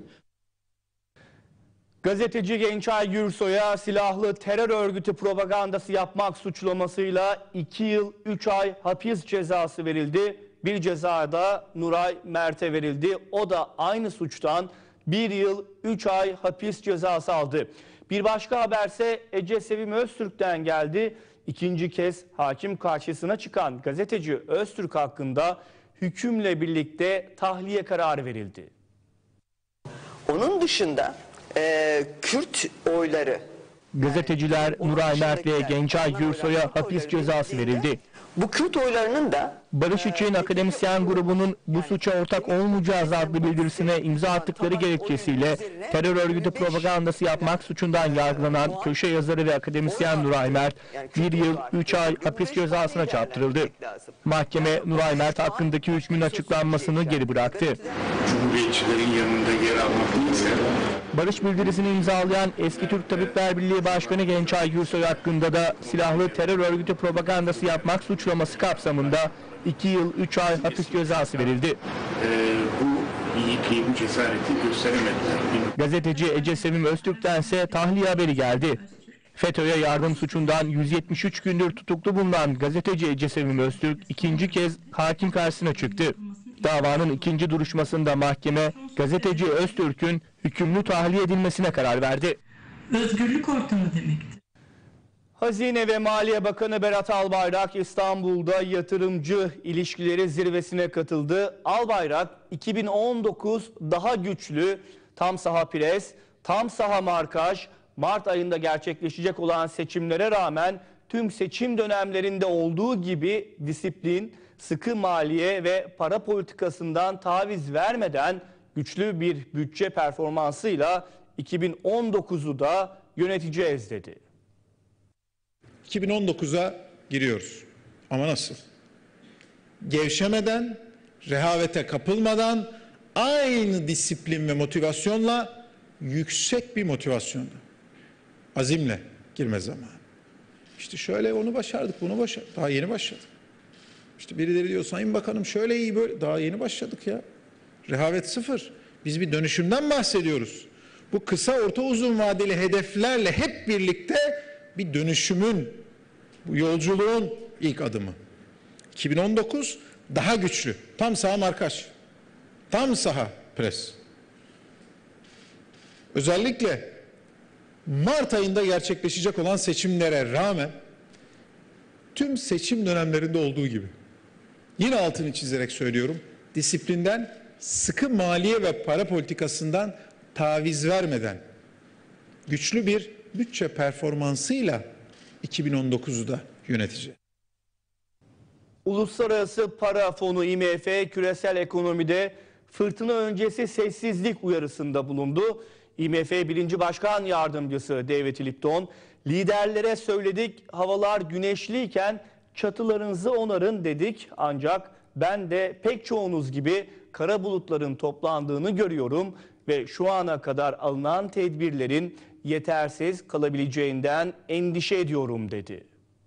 Gazeteci Gençay Gürsoy'a silahlı terör örgütü propagandası yapmak suçlamasıyla iki yıl üç ay hapis cezası verildi. Bir ceza da Nuray Mert'e verildi. O da aynı suçtan bir yıl üç ay hapis cezası aldı. Bir başka haberse Ece Sevim Öztürk'ten geldi. İkinci kez hakim karşısına çıkan gazeteci Öztürk hakkında hükümle birlikte tahliye kararı verildi. Onun dışında e, Kürt oyları, Gazeteciler Nuray Mert ve Gencay Gürsoy'a hapis cezası verildi. bu Kürt oylarının da Barış için akademisyen grubunun bu suça ortak olmayacağız adlı bildirisine imza attıkları gerekçesiyle terör örgütü propagandası yapmak suçundan yargılanan köşe yazarı ve akademisyen Nuray Mert bir yıl üç ay hapis cezasına çarptırıldı. Mahkeme Nuray Mert hakkındaki hükmün açıklanmasını geri bıraktı. Cumhuriyetçilerin yanında yer almak neyse. Barış bildirisini imzalayan eski Türk Tabipler Birliği Başkanı Gencay Gürsoy hakkında da silahlı terör örgütü propagandası yapmak suçlaması kapsamında iki yıl üç ay hapis cezası verildi. Ee, bu yiğitliği, bu cesareti gösteremediler. Gazeteci Ece Sevim Öztürk'ten ise tahliye haberi geldi. FETÖ'ye yardım suçundan yüz yetmiş üç gündür tutuklu bulunan gazeteci Ece Sevim Öztürk ikinci kez hakim karşısına çıktı. Davanın ikinci duruşmasında mahkeme gazeteci Öztürk'ün hükümlü tahliye edilmesine karar verdi. Özgürlük ortamı demektir. Hazine ve Maliye Bakanı Berat Albayrak İstanbul'da yatırımcı ilişkileri zirvesine katıldı. Albayrak iki bin on dokuz daha güçlü tam saha pres, tam saha markaj, Mart ayında gerçekleşecek olan seçimlere rağmen tüm seçim dönemlerinde olduğu gibi disiplin, sıkı maliye ve para politikasından taviz vermeden güçlü bir bütçe performansıyla iki bin on dokuzu da yöneteceğiz dedi. iki bin on dokuza giriyoruz. Ama nasıl? Gevşemeden, rehavete kapılmadan, aynı disiplin ve motivasyonla, yüksek bir motivasyonla, azimle girme zamanı. İşte şöyle onu başardık, bunu başardık. Daha yeni başladık. İşte birileri diyor Sayın Bakanım şöyle iyi böyle. Daha yeni başladık ya. Rehavet sıfır. Biz bir dönüşümden bahsediyoruz. Bu kısa, orta, uzun vadeli hedeflerle hep birlikte bir dönüşümün, bu yolculuğun ilk adımı. iki bin on dokuz daha güçlü. Tam saha markaj. Tam saha pres. Özellikle Mart ayında gerçekleşecek olan seçimlere rağmen tüm seçim dönemlerinde olduğu gibi yine altını çizerek söylüyorum. Disiplinden, sıkı maliye ve para politikasından taviz vermeden güçlü bir bütçe performansıyla iki bin on dokuzu da yöneteceğiz. Uluslararası Para Fonu I M F küresel ekonomide fırtına öncesi sessizlik uyarısında bulundu. I M F birinci Başkan Yardımcısı David Lipton, liderlere söyledik havalar güneşliyken çatılarınızı onarın dedik ancak ben de pek çoğunuz gibi kara bulutların toplandığını görüyorum ve şu ana kadar alınan tedbirlerin yetersiz kalabileceğinden endişe ediyorum dedi.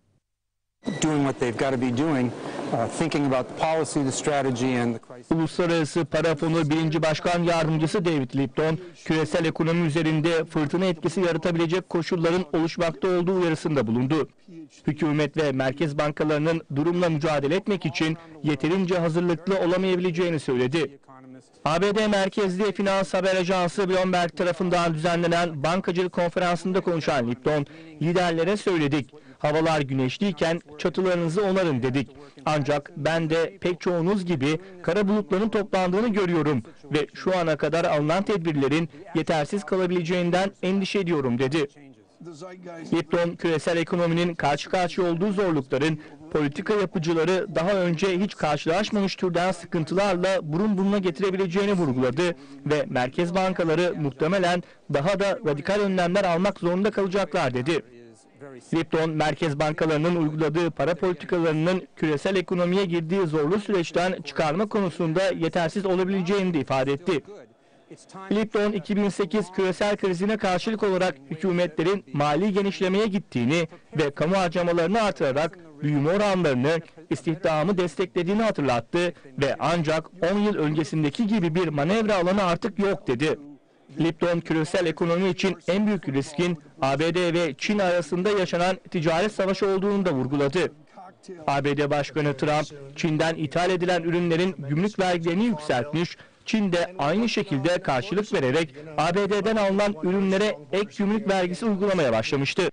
Uluslararası Para Fonu birinci Başkan Yardımcısı David Lipton, küresel ekonomi üzerinde fırtına etkisi yaratabilecek koşulların oluşmakta olduğu uyarısında bulundu. Hükümet ve merkez bankalarının durumla mücadele etmek için yeterince hazırlıklı olamayabileceğini söyledi. A B D merkezli finans haber ajansı Bloomberg tarafından düzenlenen bankacılık konferansında konuşan Lipton, liderlere söyledik. Havalar güneşliyken çatılarınızı onarın dedik. Ancak ben de pek çoğunuz gibi kara bulutların toplandığını görüyorum ve şu ana kadar alınan tedbirlerin yetersiz kalabileceğinden endişe ediyorum dedi. Lipton, küresel ekonominin karşı karşıya olduğu zorlukların politika yapıcıları daha önce hiç karşılaşmamış türden sıkıntılarla burun buruna getirebileceğini vurguladı ve merkez bankaları muhtemelen daha da radikal önlemler almak zorunda kalacaklar dedi. Lipton, merkez bankalarının uyguladığı para politikalarının küresel ekonomiye girdiği zorlu süreçten çıkarma konusunda yetersiz olabileceğini de ifade etti. Lipton, iki bin sekiz küresel krizine karşılık olarak hükümetlerin mali genişlemeye gittiğini ve kamu harcamalarını artırarak büyüme oranlarını, istihdamı desteklediğini hatırlattı ve ancak on yıl öncesindeki gibi bir manevra alanı artık yok dedi. Lipton, küresel ekonomi için en büyük riskin A B D ve Çin arasında yaşanan ticaret savaşı olduğunu da vurguladı. A B D Başkanı Trump, Çin'den ithal edilen ürünlerin gümrük vergilerini yükseltmiş, Çin de aynı şekilde karşılık vererek A B D'den alınan ürünlere ek gümrük vergisi uygulamaya başlamıştı.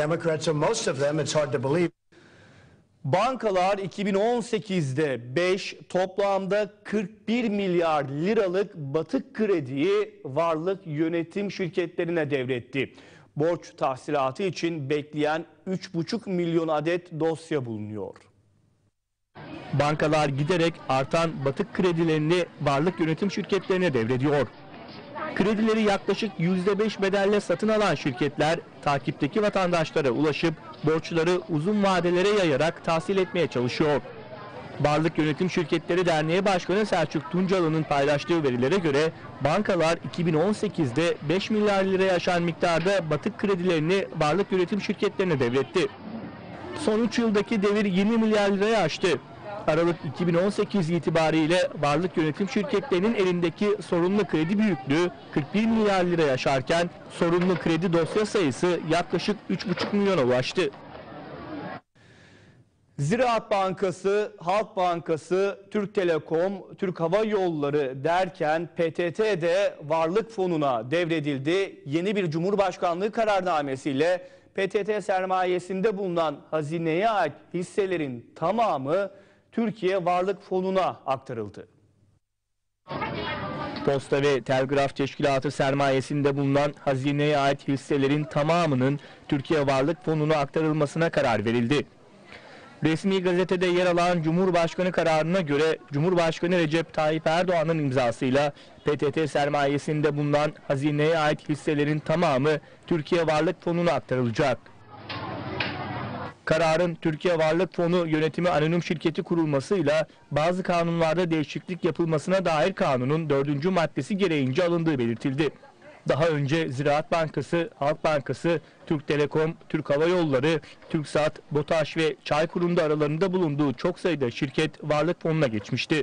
Bankalar iki bin on sekizde beş, toplamda kırk bir milyar liralık batık krediyi varlık yönetim şirketlerine devretti. Borç tahsilatı için bekleyen üç buçuk milyon adet dosya bulunuyor. Bankalar giderek artan batık kredilerini varlık yönetim şirketlerine devrediyor. Kredileri yaklaşık yüzde beş bedelle satın alan şirketler takipteki vatandaşlara ulaşıp borçları uzun vadelere yayarak tahsil etmeye çalışıyor. Varlık Yönetim Şirketleri Derneği Başkanı Selçuk Tuncalı'nın paylaştığı verilere göre bankalar iki bin on sekizde beş milyar liraya aşan miktarda batık kredilerini varlık yönetim şirketlerine devretti. Son üç yıldaki devir yirmi milyar liraya aştı. Aralık iki bin on sekiz itibariyle varlık yönetim şirketlerinin elindeki sorunlu kredi büyüklüğü kırk bir milyar liraya aşarken sorunlu kredi dosya sayısı yaklaşık üç buçuk milyona ulaştı. Ziraat Bankası, Halk Bankası, Türk Telekom, Türk Hava Yolları derken P T T de varlık fonuna devredildi. Yeni bir Cumhurbaşkanlığı kararnamesiyle P T T sermayesinde bulunan hazineye ait hisselerin tamamı Türkiye Varlık Fonu'na aktarıldı. Posta ve Telgraf Teşkilatı sermayesinde bulunan hazineye ait hisselerin tamamının Türkiye Varlık Fonu'na aktarılmasına karar verildi. Resmi gazetede yer alan Cumhurbaşkanı kararına göre Cumhurbaşkanı Recep Tayyip Erdoğan'ın imzasıyla P T T sermayesinde bulunan hazineye ait hisselerin tamamı Türkiye Varlık Fonu'na aktarılacak. Kararın Türkiye Varlık Fonu Yönetimi Anonim Şirketi kurulmasıyla bazı kanunlarda değişiklik yapılmasına dair kanunun dördüncü maddesi gereğince alındığı belirtildi. Daha önce Ziraat Bankası, Halk Bankası, Türk Telekom, Türk Hava Yolları, TürkSat, BOTAŞ ve Çaykur'un da aralarında bulunduğu çok sayıda şirket Varlık Fonu'na geçmişti.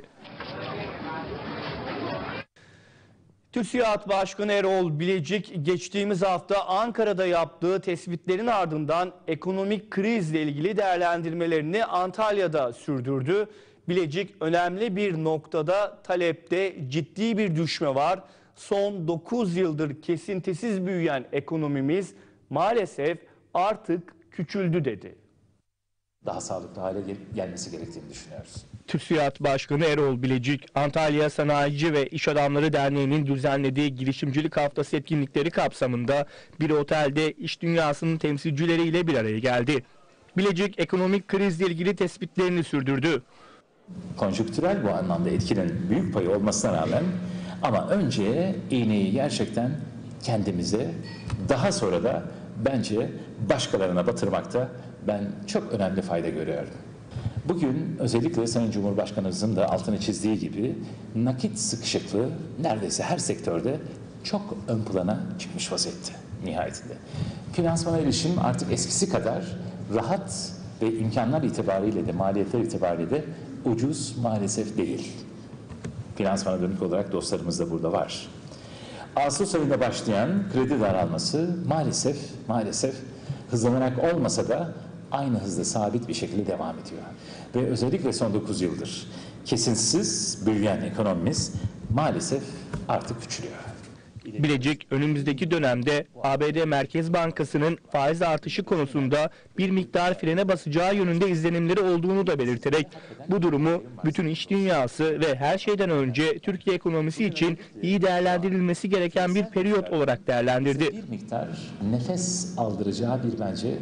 TÜSİAD Başkanı Erol Bilecik geçtiğimiz hafta Ankara'da yaptığı tespitlerin ardından ekonomik krizle ilgili değerlendirmelerini Antalya'da sürdürdü. Bilecik önemli bir noktada talepte ciddi bir düşme var. Son dokuz yıldır kesintisiz büyüyen ekonomimiz maalesef artık küçüldü dedi. Daha sağlıklı hale gel gelmesi gerektiğini düşünüyoruz. TÜSİAD Başkanı Erol Bilecik, Antalya Sanayici ve İş Adamları Derneği'nin düzenlediği girişimcilik haftası etkinlikleri kapsamında bir otelde iş dünyasının temsilcileriyle bir araya geldi. Bilecik, ekonomik krizle ilgili tespitlerini sürdürdü. Konjonktürel bu anlamda etkinin büyük payı olmasına rağmen ama önce iğneyi gerçekten kendimize, daha sonra da bence başkalarına batırmakta ben çok önemli fayda görüyorum. Bugün özellikle Sayın Cumhurbaşkanımızın da altını çizdiği gibi nakit sıkışıklığı neredeyse her sektörde çok ön plana çıkmış vaziyette nihayetinde. Finansmana erişim artık eskisi kadar rahat ve imkanlar itibariyle de maliyetler itibariyle de ucuz maalesef değil. Finansmana dönük olarak dostlarımız da burada var. Ağustos ayında başlayan kredi daralması maalesef maalesef hızlanarak olmasa da aynı hızda sabit bir şekilde devam ediyor. Ve özellikle son dokuz yıldır kesintisiz büyüyen ekonomimiz maalesef artık küçülüyor. Bilecik önümüzdeki dönemde A B D Merkez Bankası'nın faiz artışı konusunda bir miktar frene basacağı yönünde izlenimleri olduğunu da belirterek bu durumu bütün iş dünyası ve her şeyden önce Türkiye ekonomisi için iyi değerlendirilmesi gereken bir periyot olarak değerlendirdi. Bir miktar nefes aldıracağı bir bence.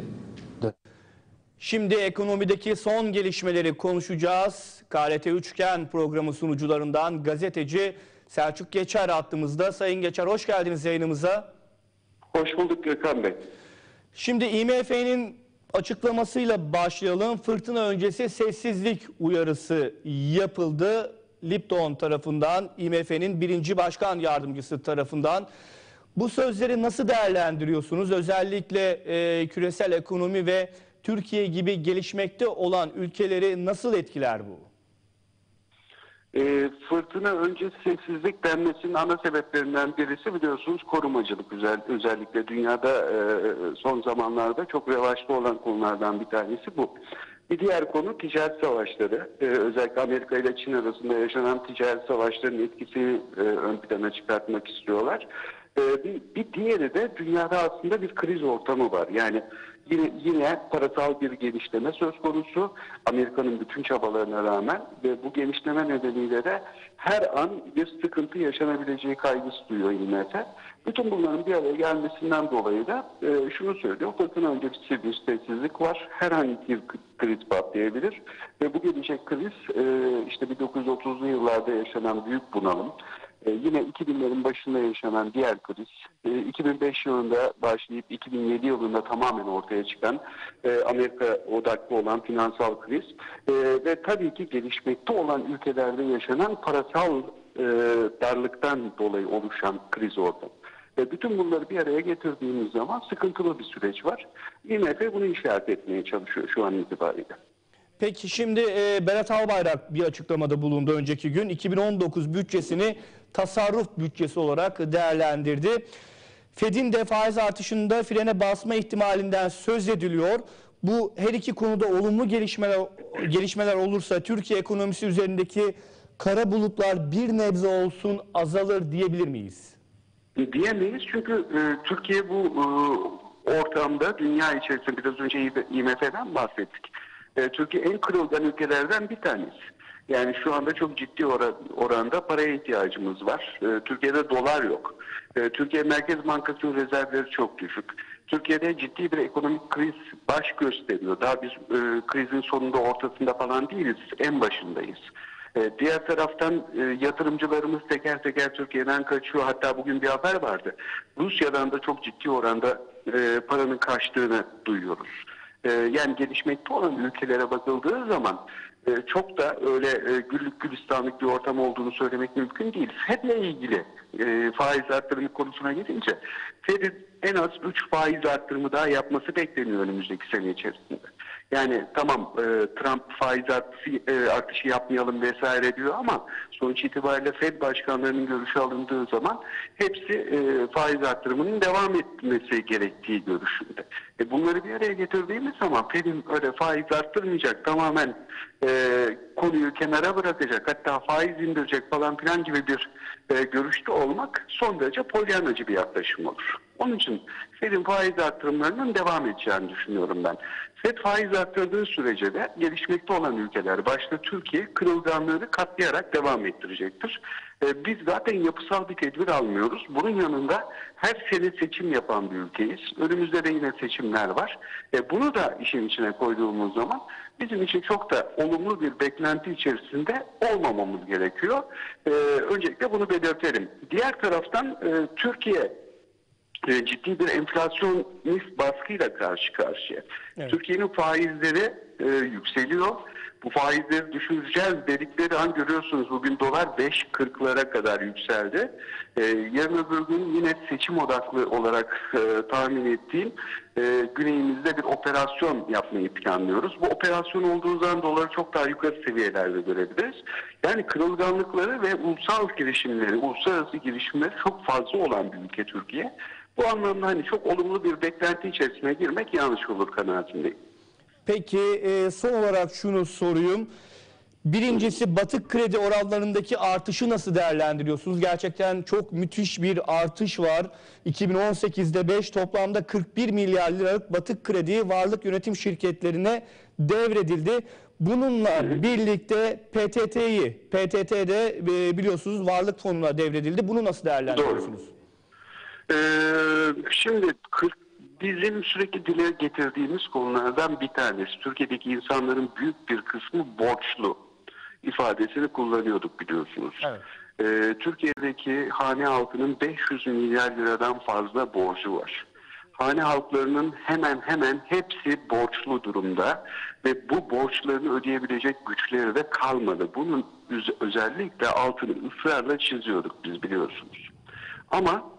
Şimdi ekonomideki son gelişmeleri konuşacağız. K R T Üçgen programı sunucularından gazeteci Selçuk Geçer hattımızda. Sayın Geçer, hoş geldiniz yayınımıza. Hoş bulduk Gökhan Bey. Şimdi I M F'nin açıklamasıyla başlayalım. Fırtına öncesi sessizlik uyarısı yapıldı. Lipton tarafından, I M F'nin birinci başkan yardımcısı tarafından. Bu sözleri nasıl değerlendiriyorsunuz? Özellikle e, küresel ekonomi ve Türkiye gibi gelişmekte olan ülkeleri nasıl etkiler bu? E, fırtına öncesi sessizlik denmesinin ana sebeplerinden birisi biliyorsunuz korumacılık. Özel, özellikle dünyada e, son zamanlarda çok revaçta olan konulardan bir tanesi bu. Bir diğer konu ticaret savaşları. Ee, özellikle Amerika ile Çin arasında yaşanan ticaret savaşlarının etkisini e, ön plana çıkartmak istiyorlar. Ee, bir, bir diğeri de dünyada aslında bir kriz ortamı var. Yani yine, yine parasal bir genişleme söz konusu Amerika'nın bütün çabalarına rağmen ve bu genişleme nedeniyle de her an bir sıkıntı yaşanabileceği kaygısı duyuyor I M F. Bütün bunların bir araya gelmesinden dolayı da e, şunu söylüyor. Fırtına öncesi bir sessizlik var. Herhangi bir kriz patlayabilir. Ve bu gelecek kriz e, işte bin dokuz yüz otuzlu yıllarda yaşanan büyük bunalım. E, yine iki binlerin başında yaşanan diğer kriz. E, iki bin beş yılında başlayıp iki bin yedi yılında tamamen ortaya çıkan e, Amerika odaklı olan finansal kriz. E, ve tabii ki gelişmekte olan ülkelerde yaşanan parasal e, darlıktan dolayı oluşan kriz ortamı. Ve bütün bunları bir araya getirdiğimiz zaman sıkıntılı bir süreç var. I M F bunu işaret etmeye çalışıyor şu an itibariyle. Peki şimdi e, Berat Albayrak bir açıklamada bulundu önceki gün. iki bin on dokuz bütçesini tasarruf bütçesi olarak değerlendirdi. Fed'in de faiz artışında frene basma ihtimalinden söz ediliyor. Bu her iki konuda olumlu gelişmeler gelişmeler olursa Türkiye ekonomisi üzerindeki kara bulutlar bir nebze olsun azalır diyebilir miyiz? Diyemeyiz çünkü e, Türkiye bu e, ortamda dünya içerisinde biraz önce I M F'den bahsettik. E, Türkiye en kırılgan ülkelerden bir tanesi. Yani şu anda çok ciddi oran, oranda paraya ihtiyacımız var. E, Türkiye'de dolar yok. E, Türkiye Merkez Bankası'nın rezervleri çok düşük. Türkiye'de ciddi bir ekonomik kriz baş gösteriyor. Daha biz e, krizin sonunda ortasında falan değiliz. En başındayız. Diğer taraftan yatırımcılarımız teker teker Türkiye'den kaçıyor. Hatta bugün bir haber vardı. Rusya'dan da çok ciddi oranda paranın kaçtığını duyuyoruz. Yani gelişmekte olan ülkelere bakıldığı zaman çok da öyle güllük gülistanlık bir ortam olduğunu söylemek mümkün değil. Fed'le ilgili faiz arttırımı konusuna gelince Fed'in en az üç faiz arttırımı daha yapması bekleniyor önümüzdeki sene içerisinde. Yani tamam e, Trump faiz artışı, e, artışı yapmayalım vesaire diyor ama sonuç itibariyle Fed başkanlarının görüşü alındığı zaman hepsi e, faiz artırımının devam etmesi gerektiği görüşünde. E, bunları bir araya getirdiğimiz zaman Fed'in öyle faiz arttırmayacak, tamamen e, konuyu kenara bırakacak, hatta faiz indirecek falan filan gibi bir e, görüşte olmak son derece polyanacı bir yaklaşım olur. Onun için Fed'in faiz artırımlarının devam edeceğini düşünüyorum ben. Fed faiz arttırdığı sürece de gelişmekte olan ülkeler, başta Türkiye, kırılganlığını katlayarak devam ettirecektir. Ee, biz zaten yapısal bir tedbir almıyoruz. Bunun yanında her sene seçim yapan bir ülkeyiz. Önümüzde de yine seçimler var. Ee, bunu da işin içine koyduğumuz zaman bizim için çok da olumlu bir beklenti içerisinde olmamamız gerekiyor. Ee, öncelikle bunu belirtelim. Diğer taraftan e, Türkiye ciddi bir enflasyonist baskıyla karşı karşıya. Evet. Türkiye'nin faizleri e, yükseliyor. Bu faizleri düşüreceğiz dedikleri an görüyorsunuz bugün dolar beş kırklara kadar yükseldi. E, yarın öbür gün yine seçim odaklı olarak e, tahmin ettiğim e, güneyimizde bir operasyon yapmayı planlıyoruz. Bu operasyon olduğu zaman doları çok daha yukarı seviyelerde görebiliriz. Yani kırılganlıkları ve ulusal girişimleri, uluslararası girişimleri çok fazla olan bir ülke Türkiye. Bu anlamda hani çok olumlu bir beklenti içerisine girmek yanlış olur kanaatindeyim. Peki e, son olarak şunu sorayım. Birincisi batık kredi oranlarındaki artışı nasıl değerlendiriyorsunuz? Gerçekten çok müthiş bir artış var. iki bin on sekizde beş toplamda kırk bir milyar liralık batık kredi varlık yönetim şirketlerine devredildi. Bununla birlikte P T T'yi, P T T'de e, biliyorsunuz varlık fonuna devredildi. Bunu nasıl değerlendiriyorsunuz? Doğru. Ee, şimdi kırk bizim sürekli dile getirdiğimiz konulardan bir tanesi. Türkiye'deki insanların büyük bir kısmı borçlu ifadesini kullanıyorduk biliyorsunuz. Evet. Ee, Türkiye'deki hane halkının beş yüz milyar liradan fazla borcu var. Hane halklarının hemen hemen hepsi borçlu durumda ve bu borçlarını ödeyebilecek güçleri de kalmadı. Bunun özellikle altını ısrarla çiziyorduk biz biliyorsunuz. Ama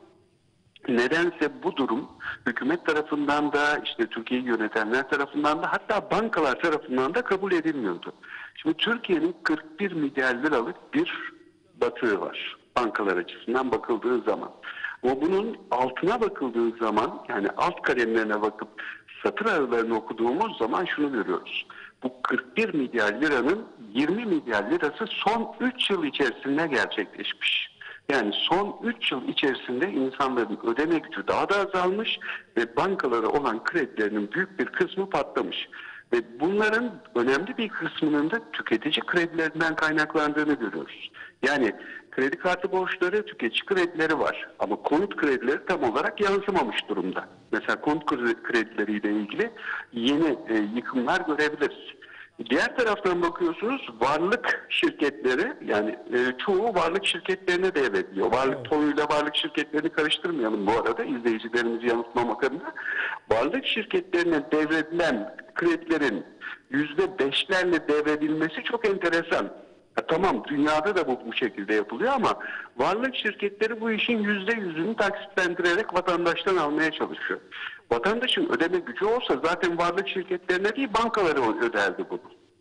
nedense bu durum hükümet tarafından da işte Türkiye'yi yönetenler tarafından da hatta bankalar tarafından da kabul edilmiyordu. Şimdi Türkiye'nin kırk bir milyar liralık bir batığı var bankalar açısından bakıldığı zaman. Ama bunun altına bakıldığı zaman yani alt kalemlerine bakıp satır aralarını okuduğumuz zaman şunu görüyoruz. bu kırk bir milyar liranın yirmi milyar lirası son üç yıl içerisinde gerçekleşmiş. Yani son üç yıl içerisinde insanların ödeme gücü daha da azalmış ve bankalara olan kredilerinin büyük bir kısmı patlamış. Ve bunların önemli bir kısmının da tüketici kredilerinden kaynaklandığını görüyoruz. Yani kredi kartı borçları, tüketici kredileri var. Ama konut kredileri tam olarak yansımamış durumda. Mesela konut kredileriyle ilgili yeni e, yıkımlar görebiliriz. Diğer taraftan bakıyorsunuz varlık şirketleri, yani e, çoğu varlık şirketlerine devrediyor. Varlık evet. tonuyla varlık şirketlerini karıştırmayalım bu arada, izleyicilerimizi yanıltmamak adına. Varlık şirketlerine devredilen kredilerin yüzde beşlerle devredilmesi çok enteresan. Ya tamam, dünyada da bu, bu şekilde yapılıyor ama varlık şirketleri bu işin yüzde yüzünü taksitlendirerek vatandaştan almaya çalışıyor. Vatandaşın ödeme gücü olsa zaten varlık şirketlerine değil bankalara öderdi bunu.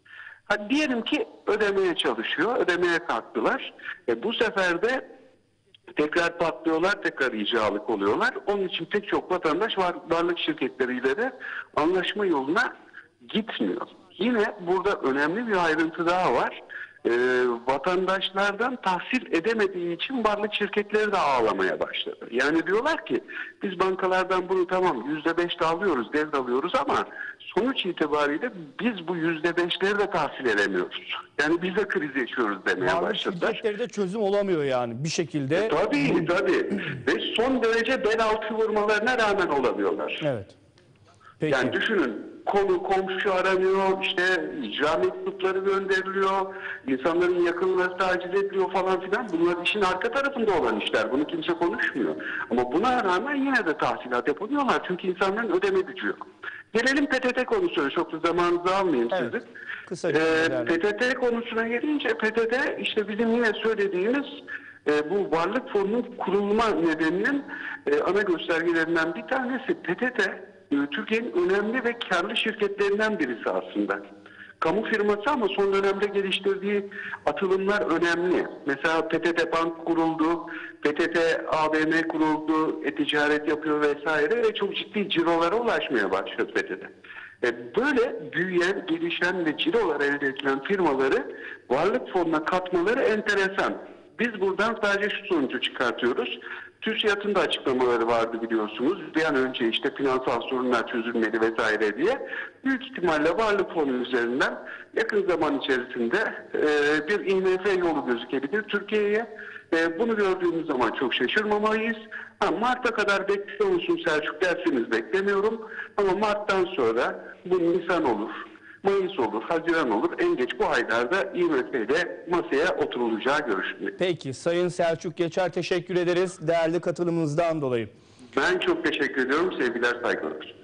Ha, diyelim ki ödemeye çalışıyor, ödemeye kalktılar. E, bu sefer de tekrar patlıyorlar, tekrar icralık oluyorlar. Onun için pek çok vatandaş var, varlık şirketleriyle de anlaşma yoluna gitmiyor. Yine burada önemli bir ayrıntı daha var. E, vatandaşlardan tahsil edemediği için varlık şirketleri de ağlamaya başladı. Yani diyorlar ki biz bankalardan bunu tamam yüzde beş de alıyoruz, devralıyoruz ama sonuç itibariyle biz bu yüzde beşleri de tahsil edemiyoruz. Yani biz de kriz yaşıyoruz demeye varlık başladılar. Varlık şirketleri de çözüm olamıyor yani bir şekilde. E, tabii tabii ve son derece bel altı vurmalarına rağmen olamıyorlar. Evet. Peki. Yani düşünün, konu komşu aranıyor, işte icra mektupları gönderiliyor, insanların yakınları taciz ediliyor falan filan. Bunlar işin arka tarafında olan işler. Bunu kimse konuşmuyor. Ama buna rağmen yine de tahsilat yapıyorlar. Çünkü insanların ödeme gücü yok. Gelelim P T T konusuna. Çok da zamanınızı almayayım evet. sizin. Kısaca ee, P T T konusuna gelince P T T işte bizim yine söylediğimiz e, bu varlık fonunun kurulma nedeninin e, ana göstergelerinden bir tanesi P T T. Türkiye'nin önemli ve karlı şirketlerinden birisi aslında. Kamu firması ama son dönemde geliştirdiği atılımlar önemli. Mesela P T T Bank kuruldu, P T T A V M kuruldu, e-ticaret yapıyor vesaire ve çok ciddi cirolara ulaşmaya başladı P T T. Böyle büyüyen, gelişen ve cirolar elde edilen firmaları varlık fonuna katmaları enteresan. Biz buradan sadece şu sonucu çıkartıyoruz. TÜSİAD'ın da açıklamaları vardı biliyorsunuz. Bir an önce işte finansal sorunlar çözülmeli vesaire diye. Büyük ihtimalle varlık fonu üzerinden yakın zaman içerisinde e, bir I M F yolu gözükebilir Türkiye'ye. E, bunu gördüğümüz zaman çok şaşırmamalıyız. Ha, Mart'a kadar bekliyor musun Selçuk derseniz beklemiyorum. Ama Mart'tan sonra bu Nisan olur, Mayıs olur, Haziran olur. En geç bu aylarda I M F ile masaya oturulacağı görüşülüyor. Peki Sayın Selçuk Geçer, teşekkür ederiz değerli katılımınızdan dolayı. Ben çok teşekkür ediyorum. Sevgiler, saygılar.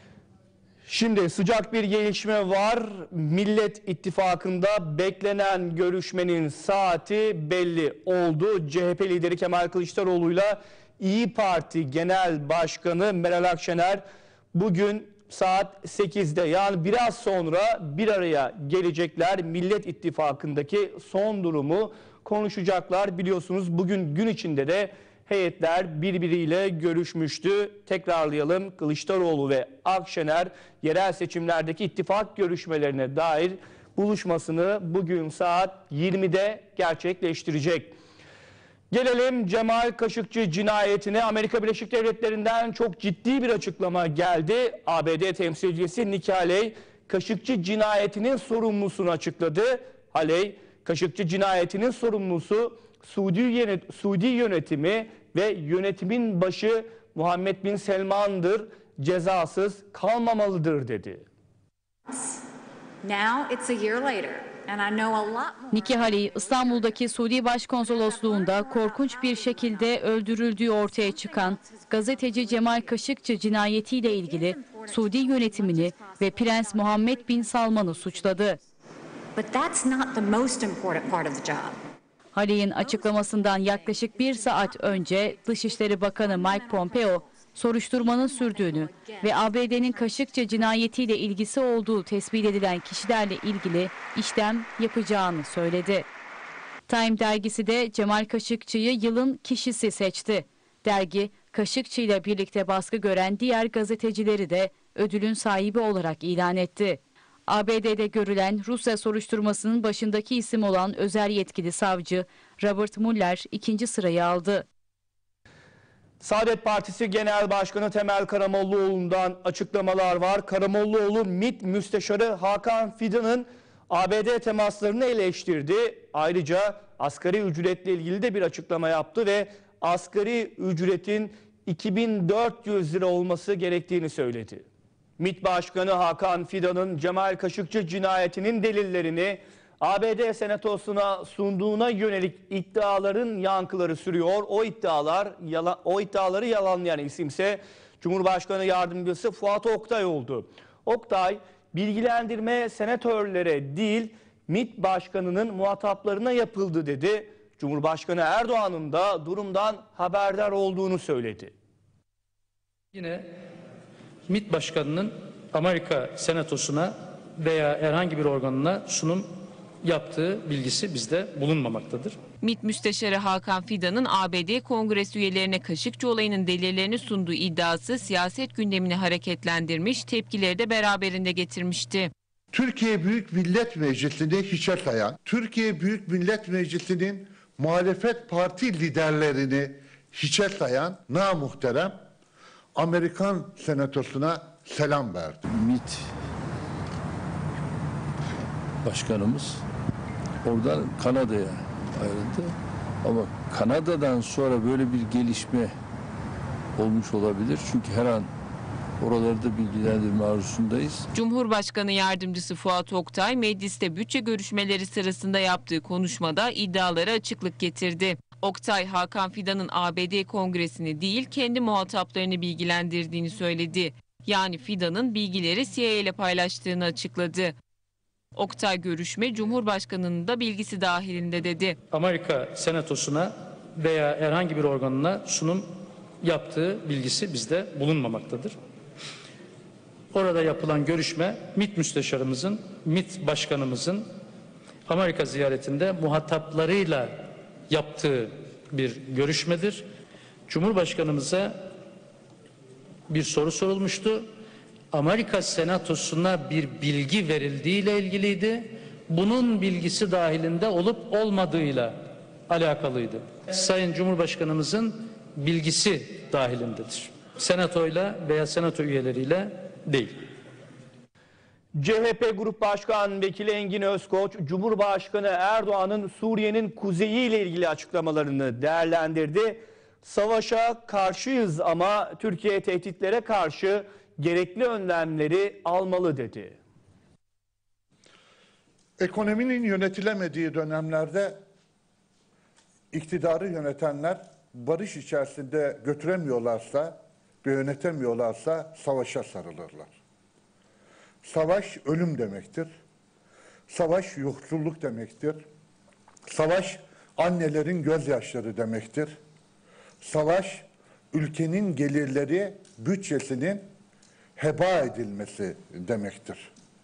Şimdi sıcak bir gelişme var. Millet İttifakı'nda beklenen görüşmenin saati belli oldu. C H P lideri Kemal Kılıçdaroğlu'yla İYİ Parti Genel Başkanı Meral Akşener bugün saat sekizde yani biraz sonra bir araya gelecekler. Millet İttifakı'ndaki son durumu konuşacaklar. Biliyorsunuz bugün gün içinde de heyetler birbiriyle görüşmüştü. Tekrarlayalım, Kılıçdaroğlu ve Akşener yerel seçimlerdeki ittifak görüşmelerine dair buluşmasını bugün saat yirmide gerçekleştirecek. Gelelim Cemal Kaşıkçı cinayetine. Amerika Birleşik Devletleri'nden çok ciddi bir açıklama geldi. A B D temsilcisi Nikki Haley, Kaşıkçı cinayetinin sorumlusunu açıkladı. Haley, Kaşıkçı cinayetinin sorumlusu Suudi, yönet Suudi yönetimi ve yönetimin başı Muhammed Bin Selman'dır, cezasız kalmamalıdır dedi. Now it's a year later. Nikki Haley, İstanbul'daki Suudi Başkonsolosluğu'nda korkunç bir şekilde öldürüldüğü ortaya çıkan gazeteci Cemal Kaşıkçı cinayetiyle ilgili Suudi yönetimini ve Prens Muhammed Bin Salman'ı suçladı. Haley'in açıklamasından yaklaşık bir saat önce Dışişleri Bakanı Mike Pompeo, soruşturmanın sürdüğünü ve A B D'nin Kaşıkçı cinayetiyle ilgisi olduğu tespit edilen kişilerle ilgili işlem yapacağını söyledi. Time dergisi de Cemal Kaşıkçı'yı yılın kişisi seçti. Dergi, Kaşıkçı ile birlikte baskı gören diğer gazetecileri de ödülün sahibi olarak ilan etti. A B D'de görülen Rusya soruşturmasının başındaki isim olan özel yetkili savcı Robert Mueller ikinci sırayı aldı. Saadet Partisi Genel Başkanı Temel Karamollaoğlu'ndan açıklamalar var. Karamollaoğlu MİT Müsteşarı Hakan Fidan'ın A B D temaslarını eleştirdi. Ayrıca asgari ücretle ilgili de bir açıklama yaptı ve asgari ücretin iki bin dört yüz lira olması gerektiğini söyledi. MİT Başkanı Hakan Fidan'ın Cemal Kaşıkçı cinayetinin delillerini A B D Senatosu'na sunduğuna yönelik iddiaların yankıları sürüyor. O iddialar yalan, o iddiaları yalanlayan isimse Cumhurbaşkanı Yardımcısı Fuat Oktay oldu. Oktay, bilgilendirme senatörlere değil MİT Başkanı'nın muhataplarına yapıldı dedi. Cumhurbaşkanı Erdoğan'ın da durumdan haberdar olduğunu söyledi. Yine MİT Başkanı'nın Amerika Senatosu'na veya herhangi bir organına sunum yaptığı bilgisi bizde bulunmamaktadır. MİT Müsteşarı Hakan Fidan'ın A B D Kongresi üyelerine Kaşıkçı olayının delillerini sunduğu iddiası siyaset gündemini hareketlendirmiş, tepkileri de beraberinde getirmişti. Türkiye Büyük Millet Meclisi'ni hiçe sayan, Türkiye Büyük Millet Meclisi'nin muhalefet parti liderlerini hiçe sayan namuhterem Amerikan Senatosu'na selam verdi. MİT Başkanımız oradan Kanada'ya ayrıldı. Ama Kanada'dan sonra böyle bir gelişme olmuş olabilir. Çünkü her an oralarda bilgilendirme arzusundayız. Cumhurbaşkanı Yardımcısı Fuat Oktay mecliste bütçe görüşmeleri sırasında yaptığı konuşmada iddialara açıklık getirdi. Oktay, Hakan Fidan'ın A B D Kongresi'ni değil kendi muhataplarını bilgilendirdiğini söyledi. Yani Fidan'ın bilgileri C I A ile paylaştığını açıkladı. Oktay, görüşme Cumhurbaşkanı'nın da bilgisi dahilinde dedi. Amerika Senatosu'na veya herhangi bir organına sunum yaptığı bilgisi bizde bulunmamaktadır. Orada yapılan görüşme MİT Müsteşarımızın, MİT Başkanımızın Amerika ziyaretinde muhataplarıyla yaptığı bir görüşmedir. Cumhurbaşkanımıza bir soru sorulmuştu. Amerika Senatosu'na bir bilgi verildiği ile ilgiliydi. Bunun bilgisi dahilinde olup olmadığıyla alakalıydı. Sayın Cumhurbaşkanımızın bilgisi dahilindedir. Senatoyla veya senato üyeleriyle değil. C H P Grup Başkan Vekili Engin Özkoç, Cumhurbaşkanı Erdoğan'ın Suriye'nin kuzeyi ile ilgili açıklamalarını değerlendirdi. Savaşa karşıyız ama Türkiye tehditlere karşı gerekli önlemleri almalı dedi. Ekonominin yönetilemediği dönemlerde iktidarı yönetenler barış içerisinde götüremiyorlarsa ve yönetemiyorlarsa savaşa sarılırlar. Savaş ölüm demektir. Savaş yoksulluk demektir. Savaş annelerin gözyaşları demektir. Savaş ülkenin gelirleri, bütçesinin heba edilmesi demektir.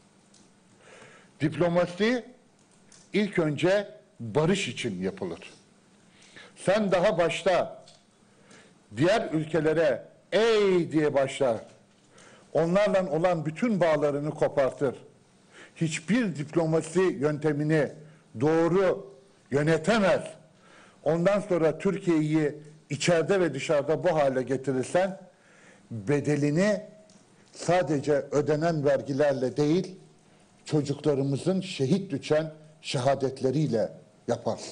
Diplomasi ilk önce barış için yapılır. Sen daha başta diğer ülkelere ey diye başlar. Onlarla olan bütün bağlarını kopartır. Hiçbir diplomasi yöntemini doğru yönetemez. Ondan sonra Türkiye'yi içeride ve dışarıda bu hale getirirsen bedelini sadece ödenen vergilerle değil, çocuklarımızın şehit düşen şehadetleriyle yaparsın.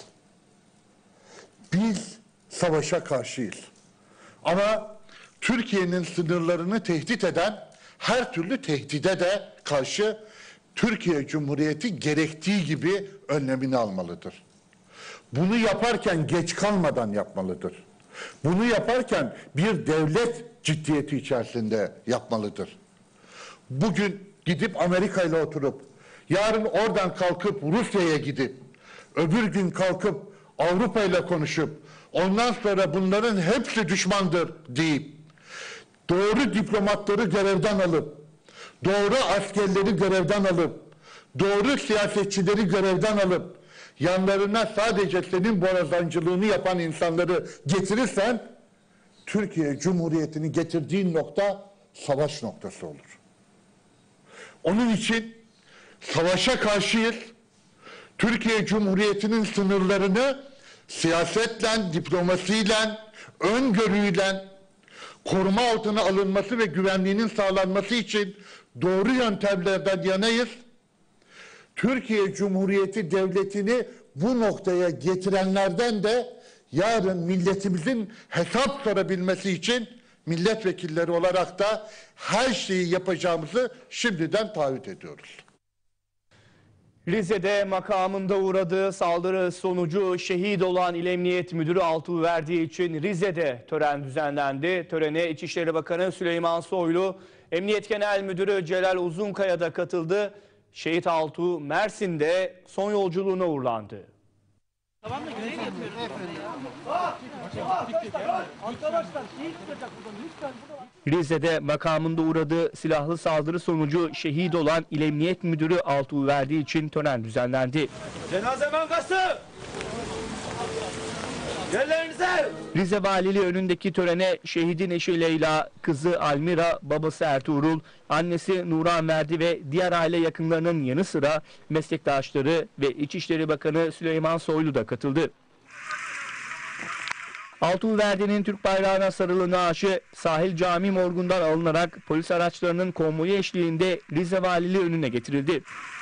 Biz savaşa karşıyız. Ama Türkiye'nin sınırlarını tehdit eden her türlü tehdide de karşı Türkiye Cumhuriyeti gerektiği gibi önlemini almalıdır. Bunu yaparken geç kalmadan yapmalıdır. Bunu yaparken bir devlet ciddiyeti içerisinde yapmalıdır. Bugün gidip Amerika ile oturup, yarın oradan kalkıp Rusya'ya gidip, öbür gün kalkıp Avrupa ile konuşup, ondan sonra bunların hepsi düşmandır deyip, doğru diplomatları görevden alıp, doğru askerleri görevden alıp, doğru siyasetçileri görevden alıp, yanlarına sadece senin borazancılığını yapan insanları getirirsen, Türkiye Cumhuriyeti'ni getirdiğin nokta savaş noktası olur. Onun için savaşa karşıyız. Türkiye Cumhuriyeti'nin sınırlarını siyasetle, diplomasiyle, öngörüyle koruma altına alınması ve güvenliğinin sağlanması için doğru yöntemlerden yanayız. Türkiye Cumhuriyeti Devleti'ni bu noktaya getirenlerden de yarın milletimizin hesap sorabilmesi için milletvekilleri olarak da her şeyi yapacağımızı şimdiden taahhüt ediyoruz. Rize'de makamında uğradığı saldırı sonucu şehit olan İl Emniyet Müdürü Altuğ verdiği için Rize'de tören düzenlendi. Törene İçişleri Bakanı Süleyman Soylu, Emniyet Genel Müdürü Celal Uzunkaya da katıldı. Şehit Altuğ Mersin'de son yolculuğuna uğurlandı. Tamam mı? Görev yapıyoruz. Rize'de makamında uğradığı silahlı saldırı sonucu şehit olan İl Emniyet Müdürü Altuğ verdiği için tören düzenlendi. Cenaze bankası! Yerlerinize! Rize Valiliği önündeki törene şehidin eşi Leyla, kızı Almira, babası Ertuğrul, annesi Nuran Verdi ve diğer aile yakınlarının yanı sıra meslektaşları ve İçişleri Bakanı Süleyman Soylu da katıldı. Altuğ Verdi'nin Türk bayrağına sarılı naaşı Sahil Cami morgundan alınarak polis araçlarının konvoyu eşliğinde Rize Valiliği önüne getirildi.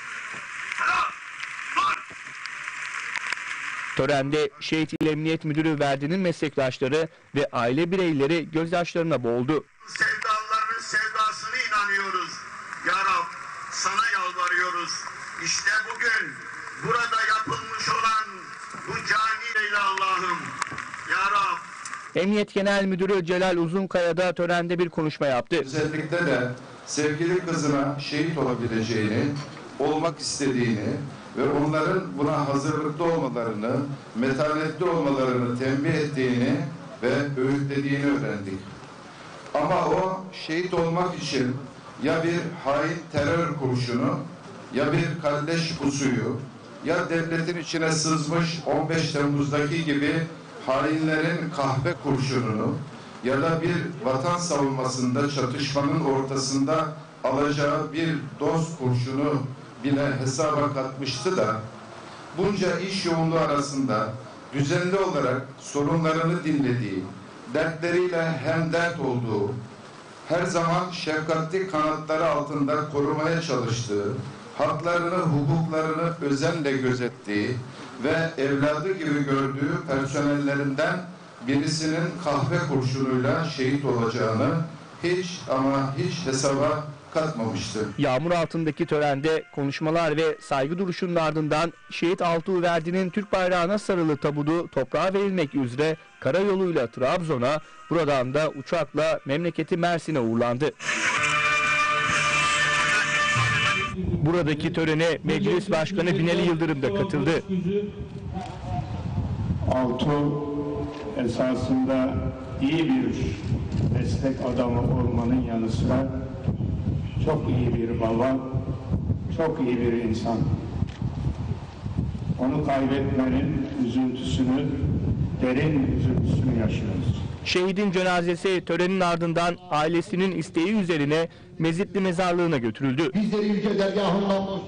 Törende Şehit İl Emniyet Müdürü Verdi'nin meslektaşları ve aile bireyleri gözyaşlarına boğuldu. Sevdalıların sevdasına inanıyoruz. Ya Rab, sana yalvarıyoruz. İşte bugün burada yapılmış olan bu caniyle Allah'ım. Ya Rab. Emniyet Genel Müdürü Celal Uzunkaya da törende bir konuşma yaptı. Özellikle de sevgili kızına şehit olabileceğini, olmak istediğini ve onların buna hazırlıklı olmalarını, metanetli olmalarını tembih ettiğini ve öğütlediğini öğrendik. Ama o şehit olmak için ya bir hain terör kurşunu, ya bir kalleş pusuyu, ya devletin içine sızmış on beş Temmuz'daki gibi hainlerin kahpe kurşununu ya da bir vatan savunmasında çatışmanın ortasında alacağı bir doz kurşunu bile hesaba katmıştı da bunca iş yoğunluğu arasında düzenli olarak sorunlarını dinlediği, dertleriyle hemdert olduğu, her zaman şefkatli kanatları altında korumaya çalıştığı, haklarını, hukuklarını özenle gözettiği ve evladı gibi gördüğü personellerinden birisinin kahve kurşunuyla şehit olacağını hiç ama hiç hesaba katmamıştı. Yağmur altındaki törende konuşmalar ve saygı duruşunun ardından Şehit Altuğ Verdi'nin Türk bayrağına sarılı tabutu toprağa verilmek üzere karayoluyla Trabzon'a, buradan da uçakla memleketi Mersin'e uğurlandı. Buradaki törene Meclis Başkanı Binali Yıldırım da katıldı. Altuğ esasında iyi bir meslek adamı olmanın yanı sıra çok iyi bir baba, çok iyi bir insan. Onu kaybetmenin üzüntüsünü, derin üzüntüsünü yaşıyoruz. Şehidin cenazesi törenin ardından ailesinin isteği üzerine Mezitli mezarlığına götürüldü. Bizleri yüce dergahından boş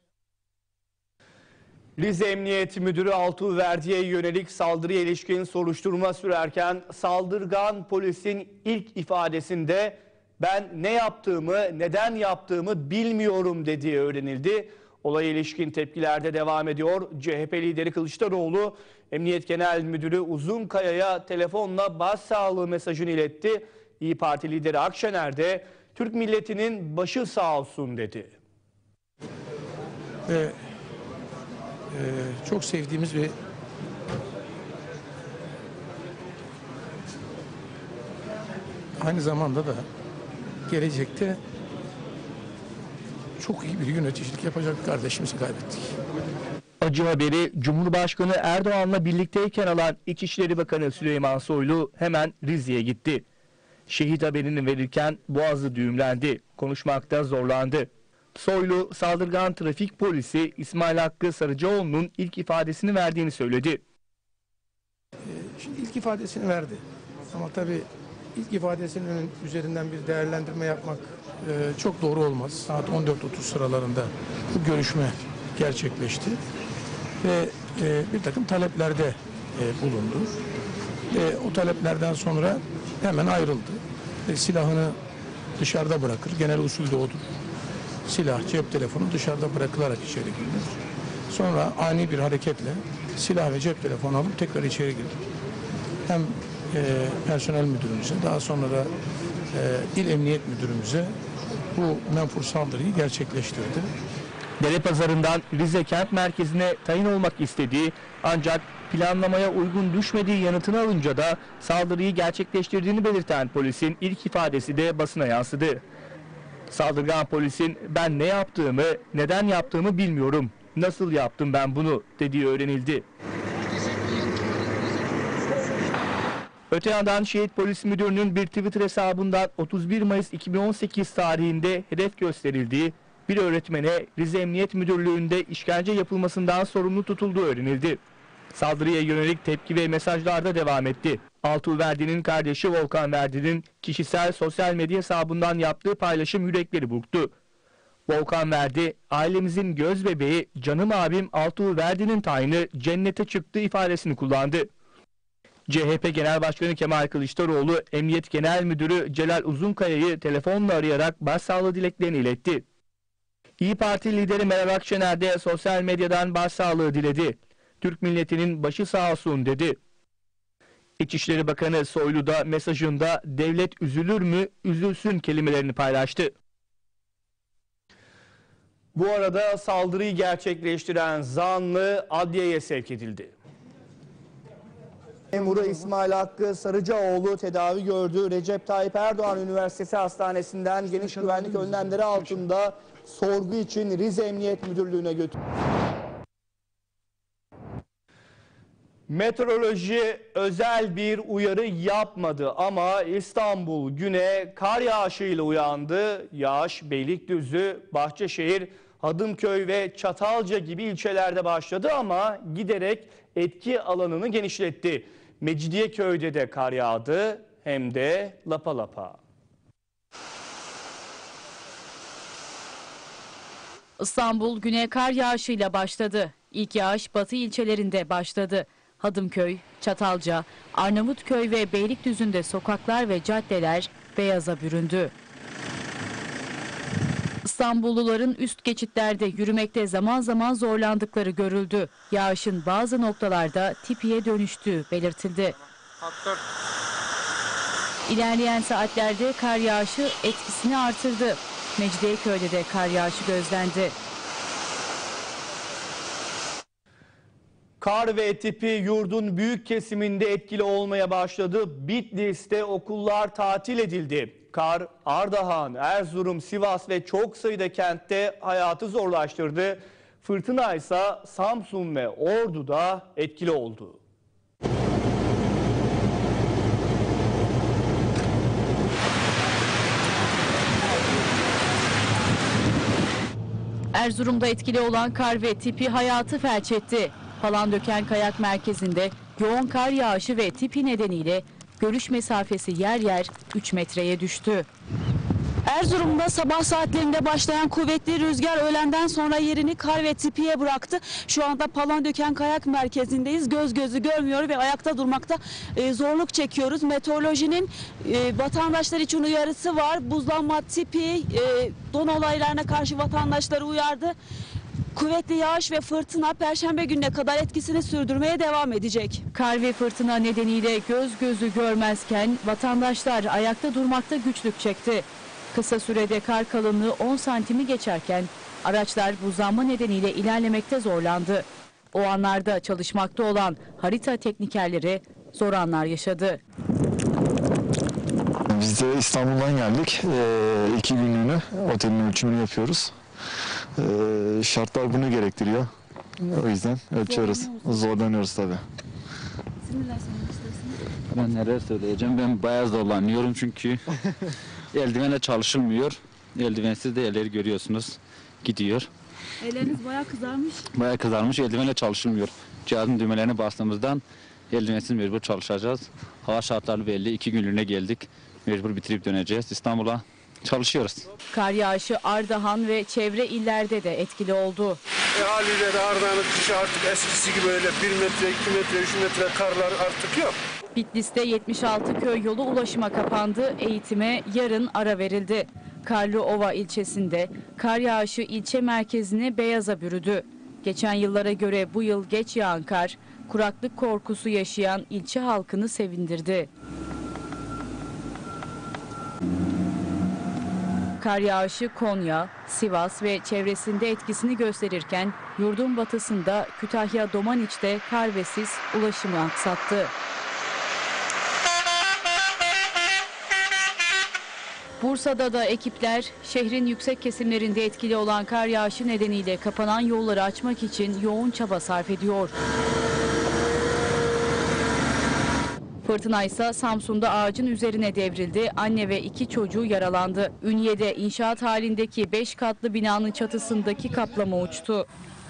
Rize Emniyet Müdürü Altuğ Verdi'ye yönelik saldırıya ilişkin soruşturma sürerken saldırgan polisin ilk ifadesinde ben ne yaptığımı, neden yaptığımı bilmiyorum dediği öğrenildi. Olaya ilişkin tepkiler de devam ediyor. C H P lideri Kılıçdaroğlu, Emniyet Genel Müdürü Uzunkaya'ya telefonla başsağlığı mesajını iletti. İYİ Parti lideri Akşener de Türk milletinin başı sağ olsun dedi. Ve e, çok sevdiğimiz ve aynı zamanda da gelecekte çok iyi bir yöneticilik yapacak bir kardeşimizi kaybettik. Acı haberi Cumhurbaşkanı Erdoğan'la birlikteyken alan İçişleri Bakanı Süleyman Soylu hemen Rize'ye gitti. Şehit haberini verirken boğazı düğümlendi, konuşmakta zorlandı. Soylu, saldırgan trafik polisi İsmail Hakkı Sarıcıoğlu'nun ilk ifadesini verdiğini söyledi. Ee, şimdi ilk ifadesini verdi ama tabii ilk ifadesinin üzerinden bir değerlendirme yapmak e, çok doğru olmaz. Saat on dört otuz sıralarında bu görüşme gerçekleşti ve e, bir takım taleplerde e, bulundu. Ve o taleplerden sonra hemen ayrıldı. E, silahını dışarıda bırakır. Genel usul de odur. Silah, cep telefonu dışarıda bırakılarak içeri girilir. Sonra ani bir hareketle silah ve cep telefonu alıp tekrar içeri girdi. Hem e, personel müdürümüze, daha sonra da e, İl Emniyet Müdürümüze bu menfur saldırıyı gerçekleştirdi. Derepazarı'ndan Rize kent merkezine tayin olmak istediği ancak planlamaya uygun düşmediği yanıtını alınca da saldırıyı gerçekleştirdiğini belirten polisin ilk ifadesi de basına yansıdı. Saldırgan polisin "Ben ne yaptığımı, neden yaptığımı bilmiyorum. Nasıl yaptım ben bunu?" dediği öğrenildi. Öte yandan Şehit Polis Müdürü'nün bir Twitter hesabından otuz bir Mayıs iki bin on sekiz tarihinde hedef gösterildiği bir öğretmene Rize Emniyet Müdürlüğü'nde işkence yapılmasından sorumlu tutulduğu öğrenildi. Saldırıya yönelik tepki ve mesajlar da devam etti. Altuğ Verdi'nin kardeşi Volkan Verdi'nin kişisel sosyal medya hesabından yaptığı paylaşım yürekleri burktu. Volkan Verdi, "Ailemizin göz bebeği canım abim Altuğ Verdi'nin tayini cennete çıktı" ifadesini kullandı. C H P Genel Başkanı Kemal Kılıçdaroğlu, Emniyet Genel Müdürü Celal Uzunkaya'yı telefonla arayarak başsağlığı dileklerini iletti. İYİ Parti lideri Meral Akşener de sosyal medyadan başsağlığı diledi. "Türk milletinin başı sağ olsun" dedi. İçişleri Bakanı Soylu da mesajında "Devlet üzülür mü, üzülsün" kelimelerini paylaştı. Bu arada saldırıyı gerçekleştiren zanlı adliyeye sevk edildi. Memuru İsmail Hakkı Sarıcaoğlu tedavi gördü. Recep Tayyip Erdoğan Üniversitesi Hastanesi'nden geniş güvenlik önlemleri altında sorgu için Rize Emniyet Müdürlüğü'ne götürüldü. Meteoroloji özel bir uyarı yapmadı ama İstanbul güne kar yağışıyla uyandı. Yağış Beylikdüzü, Bahçeşehir, Hadımköy ve Çatalca gibi ilçelerde başladı ama giderek etki alanını genişletti. Mecidiyeköy'de de kar yağdı, hem de lapa lapa. İstanbul güne kar yağışıyla başladı. İlk yağış batı ilçelerinde başladı. Hadımköy, Çatalca, Arnavutköy ve Beylikdüzü'nde sokaklar ve caddeler beyaza büründü. İstanbulluların üst geçitlerde yürümekte zaman zaman zorlandıkları görüldü. Yağışın bazı noktalarda tipiye dönüştüğü belirtildi. İlerleyen saatlerde kar yağışı etkisini artırdı. Mecidiyeköy'de de kar yağışı gözlendi. Kar ve tipi yurdun büyük kesiminde etkili olmaya başladı. Bitlis'te okullar tatil edildi. Kar, Ardahan, Erzurum, Sivas ve çok sayıda kentte hayatı zorlaştırdı. Fırtına ise Samsun ve Ordu'da etkili oldu. Erzurum'da etkili olan kar ve tipi hayatı felç etti. Palandöken Kayak Merkezi'nde yoğun kar yağışı ve tipi nedeniyle görüş mesafesi yer yer üç metreye düştü. Erzurum'da sabah saatlerinde başlayan kuvvetli rüzgar öğlenden sonra yerini kar ve tipiye bıraktı. Şu anda Palandöken Kayak Merkezi'ndeyiz. Göz gözü görmüyor ve ayakta durmakta e, zorluk çekiyoruz. Meteorolojinin e, vatandaşlar için uyarısı var. Buzlanma, tipi, e, don olaylarına karşı vatandaşları uyardı. Kuvvetli yağış ve fırtına Perşembe gününe kadar etkisini sürdürmeye devam edecek. Kar ve fırtına nedeniyle göz gözü görmezken vatandaşlar ayakta durmakta güçlük çekti. Kısa sürede kar kalınlığı on santimi geçerken araçlar buzlanma nedeniyle ilerlemekte zorlandı. O anlarda çalışmakta olan harita teknikerleri zor anlar yaşadı. Biz de İstanbul'dan geldik. Ee, iki günlüğüne otelin ölçümünü yapıyoruz. Ee, şartlar bunu gerektiriyor. O yüzden ölçüyoruz. Zorlanıyoruz tabii. Ben neler söyleyeceğim? Ben bayağı zorlanıyorum çünkü eldivenle çalışılmıyor. Eldivensiz de elleri görüyorsunuz. Gidiyor. Elleriniz bayağı kızarmış. Bayağı kızarmış, eldivenle çalışılmıyor. Cihazın düğmelerini bastığımızdan eldivensiz mecbur çalışacağız. Hava şartları belli. İki günlüğüne geldik. Mecbur bitirip döneceğiz. İstanbul'a çalışıyoruz. Kar yağışı Ardahan ve çevre illerde de etkili oldu. E haliyle de Ardahan'ın kışı artık eskisi gibi öyle bir metre, iki metre, üç metre karlar artık yok. Bitlis'te yetmiş altı köy yolu ulaşıma kapandı. Eğitime yarın ara verildi. Karlıova ilçesinde kar yağışı ilçe merkezini beyaza bürüdü. Geçen yıllara göre bu yıl geç yağan kar, kuraklık korkusu yaşayan ilçe halkını sevindirdi. Kar yağışı Konya, Sivas ve çevresinde etkisini gösterirken yurdun batısında Kütahya Domaniç'te kar ve sis ulaşımı aksattı. Bursa'da da ekipler şehrin yüksek kesimlerinde etkili olan kar yağışı nedeniyle kapanan yolları açmak için yoğun çaba sarf ediyor. Fırtına ise Samsun'da ağacın üzerine devrildi. Anne ve iki çocuğu yaralandı. Ünye'de inşaat halindeki beş katlı binanın çatısındaki kaplama uçtu.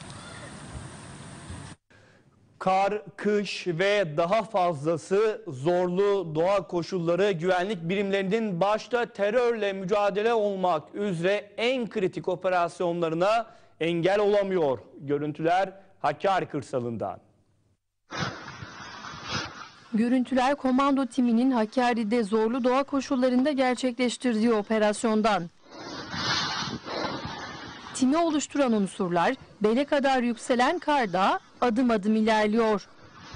Kar, kış ve daha fazlası zorlu doğa koşulları güvenlik birimlerinin başta terörle mücadele olmak üzere en kritik operasyonlarına engel olamıyor. Görüntüler Hakkari kırsalından. Görüntüler komando timinin Hakkari'de zorlu doğa koşullarında gerçekleştirdiği operasyondan. Timi oluşturan unsurlar bele kadar yükselen karda adım adım ilerliyor.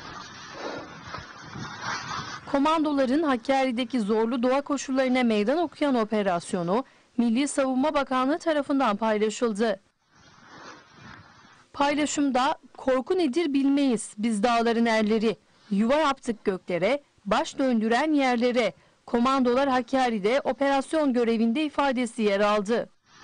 Komandoların Hakkari'deki zorlu doğa koşullarına meydan okuyan operasyonu Milli Savunma Bakanlığı tarafından paylaşıldı. Paylaşımda korku nedir bilmeyiz biz dağların erleri, yuva yaptık göklere, baş döndüren yerlere, komandolar Hakkari'de operasyon görevinde ifadesi yer aldı.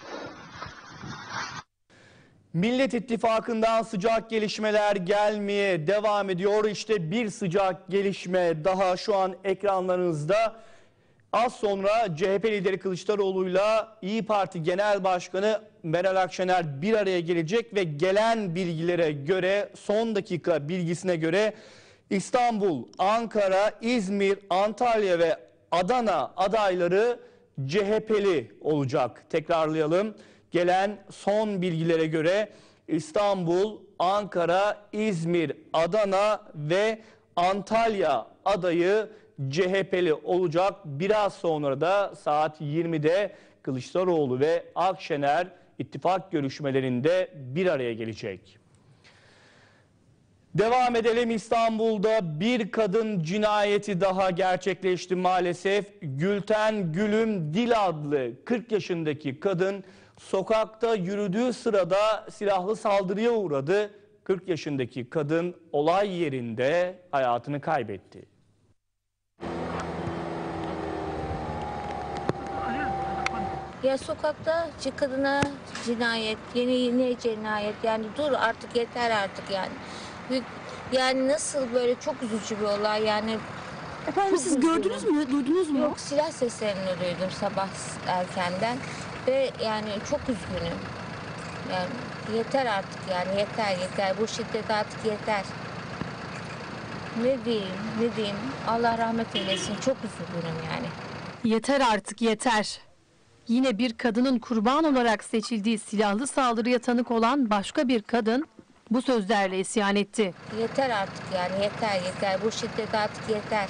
Millet İttifakı'ndan sıcak gelişmeler gelmeye devam ediyor. İşte bir sıcak gelişme daha şu an ekranlarınızda. Az sonra C H P lideri Kılıçdaroğlu'yla İYİ Parti Genel Başkanı Meral Akşener bir araya gelecek ve gelen bilgilere göre, son dakika bilgisine göre İstanbul, Ankara, İzmir, Antalya ve Adana adayları C H P'li olacak. Tekrarlayalım. Gelen son bilgilere göre İstanbul, Ankara, İzmir, Adana ve Antalya adayı C H P'li olacak. Biraz sonra da saat yirmide Kılıçdaroğlu ve Akşener ittifak görüşmelerinde bir araya gelecek. Devam edelim. İstanbul'da bir kadın cinayeti daha gerçekleşti maalesef. Gülten Gülüm Dil adlı kırk yaşındaki kadın sokakta yürüdüğü sırada silahlı saldırıya uğradı. kırk yaşındaki kadın olay yerinde hayatını kaybetti. Ya sokakta kadına cinayet, yeni yeni cinayet, yani dur artık, yeter artık yani. Yani nasıl, böyle çok üzücü bir olay yani. Efendim siz gördünüz mü, duydunuz mu? Yok, silah seslerini duydum sabah erkenden ve yani çok üzgünüm. Yani yeter artık, yani yeter yeter, bu şiddet artık yeter. Ne diyeyim, ne diyeyim, Allah rahmet eylesin, çok üzgünüm yani. Yeter artık yeter. Yine bir kadının kurban olarak seçildiği silahlı saldırıya tanık olan başka bir kadın bu sözlerle isyan etti. Yeter artık, yani yeter yeter, bu şiddet artık yeter.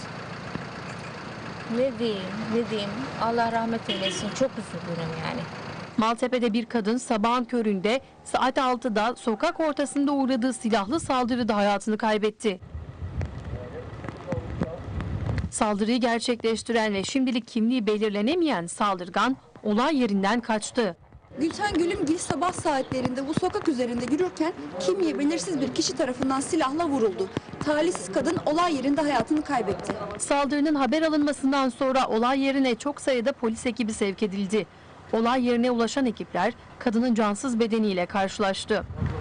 Ne diyeyim, ne diyeyim, Allah rahmet eylesin, çok üzgünüm yani. Maltepe'de bir kadın sabahın köründe saat altıda sokak ortasında uğradığı silahlı saldırıda hayatını kaybetti. Saldırıyı gerçekleştiren ve şimdilik kimliği belirlenemeyen saldırgan olay yerinden kaçtı. Gülten Gülümgil sabah saatlerinde bu sokak üzerinde yürürken kimliği belirsiz bir kişi tarafından silahla vuruldu. Talihsiz kadın olay yerinde hayatını kaybetti. Saldırının haber alınmasından sonra olay yerine çok sayıda polis ekibi sevk edildi. Olay yerine ulaşan ekipler kadının cansız bedeniyle karşılaştı.